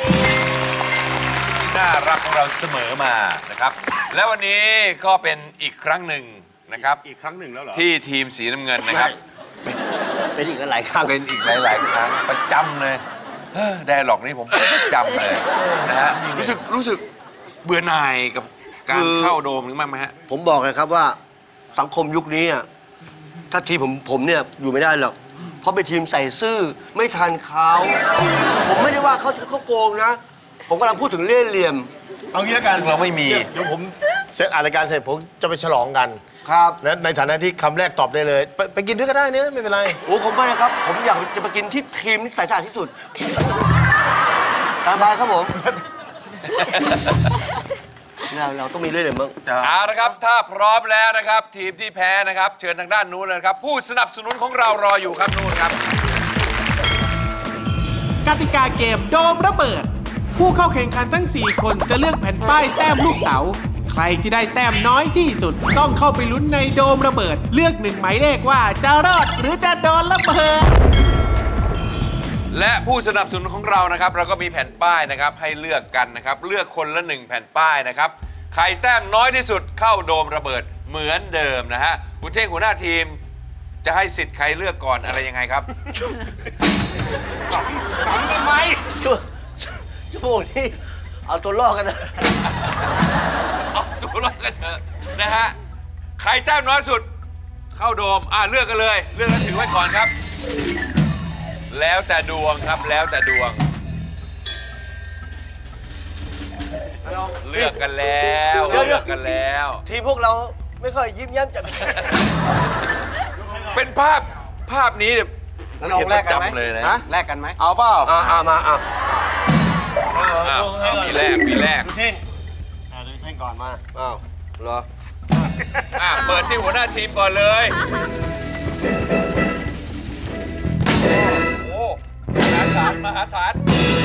น่ารักของเราเสมอมานะครับและวันนี้ก็เป็นอีกครั้งหนึ่งนะครับอีกครั้งหนึ่งแล้วเหรอที่ทีมสีน้ำเงินนะครับเป็นอีกหลายครั้งเป็นอีกหลายครั้งประจำเลยไดอะล็อกนี้ผมประจำเลยนะฮะรู้สึกเบื่อหน่ายกับการเข้าโดมหรือไม่ไหมฮะผมบอกเลยครับว่าสังคมยุคนี้ถ้าทีมผมเนี่ยอยู่ไม่ได้หรอกเพราะเป็นทีมใส่ซื่อไม่ทันเขาผมไม่ได้ว่าเขาโกงนะผมกำลังพูดถึงเล่ห์เหลี่ยมเอางี้ละกันเราไม่มีเดี๋ยวผมเสร็จรายการเสร็จผมจะไปฉลองกันครับและในฐานะที่คำแรกตอบได้เลยไปกินด้วยก็ได้เนี่ยไม่เป็นไรโอ้ผมไม่นะครับผมอยากจะไปกินที่ทีมที่ใส่สะอาดที่สุดตามไปครับผมเราต้องมีเล่ห์เหลี่ยมบ้างเอาละครับถ้าพร้อมแล้วนะครับทีมที่แพ้นะครับเชิญทางด้านนู้นเลยครับผู้สนับสนุนของเรารออยู่ครับนู้นครับกติกาเกมโดมระเบิดผู้เข้าแข่งขันทั้ง4คนจะเลือกแผ่นป้ายแต้มลูกเต๋าใครที่ได้แต้มน้อยที่สุดต้องเข้าไปลุ้นในโดมระเบิดเลือก1หมายเลขว่าจะรอดหรือจะโดนระเบิดและผู้สนับสนุนของเรานะครับเราก็มีแผ่นป้ายนะครับให้เลือกกันนะครับเลือกคนละ1แผ่นป้ายนะครับใครแต้มน้อยที่สุดเข้าโดมระเบิดเหมือนเดิมนะฮะคุณเท่งหัวหน้าทีมจะให้สิทธิ์ใครเลือกก่อนอะไรยังไงครับทำไมชั่วโมงนี้เอาตัวรอดกันนะเอาตัวรอดกันเถอะนะฮะใครแต้มน้อยสุดเข้าโดมเลือกกันเลยเลือกแล้วถือไว้ก่อนครับแล้วแต่ดวงครับแล้วแต่ดวงเลือกกันแล้วเลือกกันแล้วทีมพวกเราไม่ค่อยยิ้มแย้มแจ่มใสเป็นภาพนี้เนี่ยเห็นแลกกันไหมเลยนะแลกกันไหมเอาเปล่ามามีแลกดูเท่งดูเท่งก่อนมาเหรอเปิดที่หัวหน้าทีมก่อนเลยโอ้มหาศาล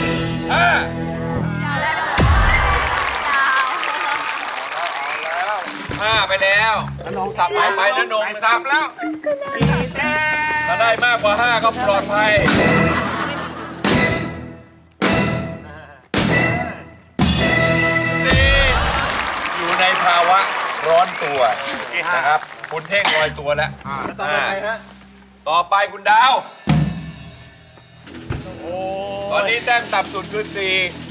5ไปแล้วน้องสับไปนะนงสับแล้วถ้าได้มากกว่า5ก็ปลอดภัยอยู่ในภาวะร้อนตัวนะครับคุณเท่งลอยตัวแล้วต่อไปคุณดาวตอนนี้แต้มต่ำสุดคือ4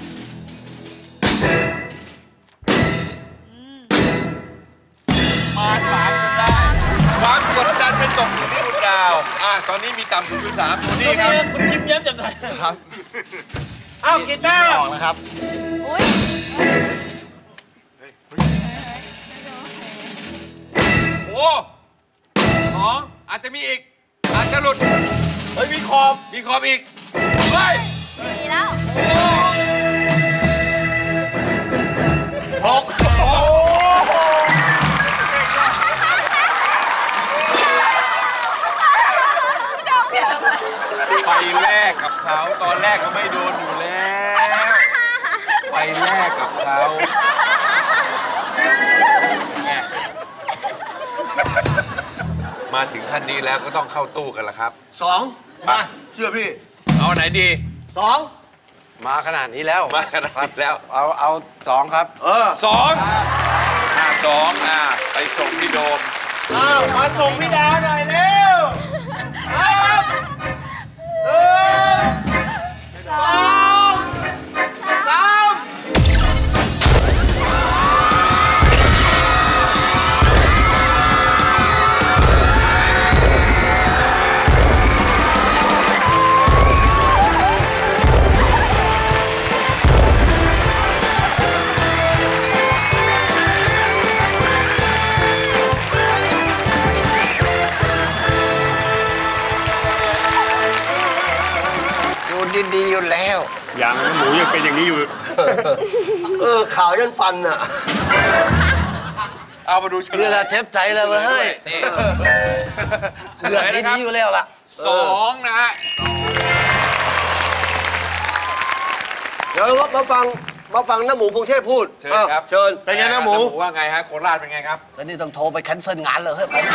มา3จนได้ความกดดันเป็นตกอยู่ที่คุณดาวตอนนี้มีต่ำสุดคือ3ตัวนี้ครับคุณยิ้มแย้มแจ่มใสครับกีตาร์ออกนะครับโอ้2อาจจะมีอีกอาจจะหลุดมีขอบอีกเฮ้ยมีแล้ว 6 ไปแลกกับเขาตอนแรกก็ไม่โดนอยู่แล้วไปแลกกับเขามาถึงขั้นนี้แล้วก็ต้องเข้าตู้กันละครับ 2มาเชื่อพี่เอาไหนดี 2 มาขนาดนี้แล้วเอา2ครับ 2ไปส่งที่โดมมาส่งพี่ดาวหน่อยเร็วยังหมูยังเป็นอย่างนี้อยู่ขาวยันฟันอ่ะเอามาดูเฉลยนี่แหละเทปใจเลยเว้ยเฮ้ยนี่เลือดดีๆอยู่แล้วล่ะ 2 นะฮะเดี๋ยวมาฟังน้าหมูพงเทพพูดเชิญครับเชิญเป็นไงน้าหมูว่าไงฮะโคราชเป็นไงครับแล้วนี่ต้องโทรไปแคนเซิลงานเลยเฮ้ยไป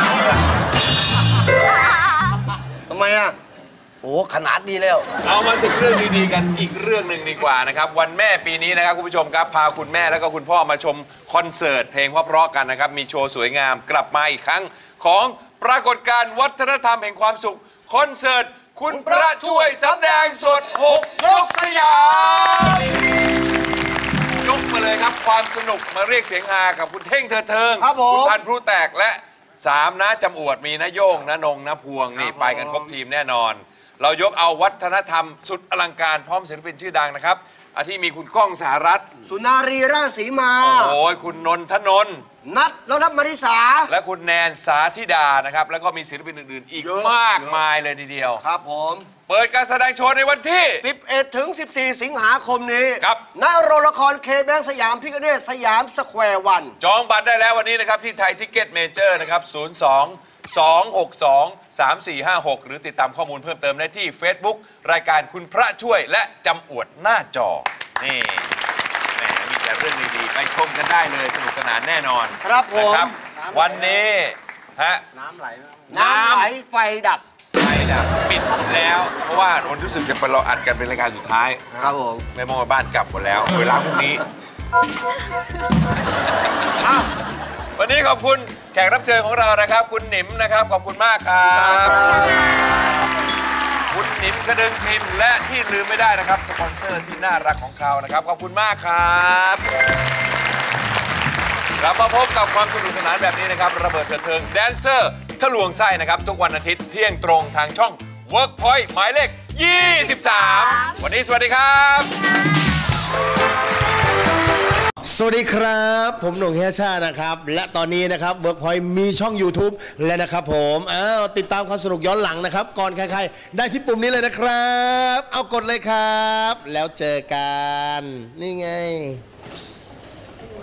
ทำไมอ่ะโอ้ขนาดดีแล้วเอามาถึงเรื่องดีๆกันอีกเรื่องหนึ่งดีกว่านะครับวันแม่ปีนี้นะครับคุณผู้ชมครับพาคุณแม่แล้วก็คุณพ่อมาชมคอนเสิร์ตเพลงเพราะๆกันนะครับมีโชว์สวยงามกลับมาอีกครั้งของปรากฏการณ์วัฒนธรรมแห่งความสุขคอนเสิร์ตคุณพระช่วยแสดงสด6ยกสยามยกมาเลยครับความสนุกมาเรียกเสียงฮากับคุณเท่งเถิดเทิงครับผมคุณพันธุ์พลุแตกและ3นะจำอวดมีนะโย่งนะนงนะพวงนี่ไปกันครบทีมแน่นอนเรายกเอาวัฒนธรรมสุดอลังการพร้อมศิลปินชื่อดังนะครับอาทิมีคุณก้องสหรัฐสุนารีราชสีมาโอ้ยคุณนนทนนท์นัทแล้วนับมาริสาและคุณแนนสาธิดานะครับแล้วก็มีศิลปินอื่นๆอีกมากมายเลยทีเดียวครับผมเปิดการแสดงโชว์ในวันที่ 11 ถึง 14 สิงหาคมนี้ครับณ โรงละครเคแบงค์สยามพิคเนตสยามสแควร์วันจองบัตรได้แล้ววันนี้นะครับที่ไทยทิกเก็ตเมเจอร์นะครับ02-262-3456 หรือติดตามข้อมูลเพิ่มเติมได้ที่ Facebook รายการคุณพระช่วยและจำอวดหน้าจอนี่แหมมีแต่เรื่องดีๆไปชมกันได้เลยสนุกสนานแน่นอนครับผมนะครับวันนี้ฮะน้ำไหลไฟดับปิดแล้ว เพราะว่าวันรู้สึกจะเป็นเราอัดกันเป็นรายการสุดท้ายครับผมแม่มองบ้านกลับหมดแล้วเวลาพรุ่งนี้ วันนี้ขอบคุณแขกรับเชิญของเรานะครับ คุณหนิมนะครับขอบคุณมากครับคุณหนิมกระดึงพิมพ์และที่ลืมไม่ได้นะครับสปอนเซอร์ที่น่ารักของเขานะครับขอบคุณมากครับกลับมาพบกับความสนุกสนานแบบนี้นะครับระเบิดเถิดเทิงแดนเซอร์ทะลวงไส้นะครับทุกวันอาทิตย์เที่ยงตรงทางช่อง Workpoint หมายเลข 23 วันนี้สวัสดีครับสวัสดีครับผมหนุ่มเฮียชานะครับและตอนนี้นะครับ Workpoint มีช่อง YouTube และนะครับผมติดตามความสนุกย้อนหลังนะครับก่อนใครๆได้ที่ปุ่มนี้เลยนะครับเอากดเลยครับแล้วเจอกันนี่ไง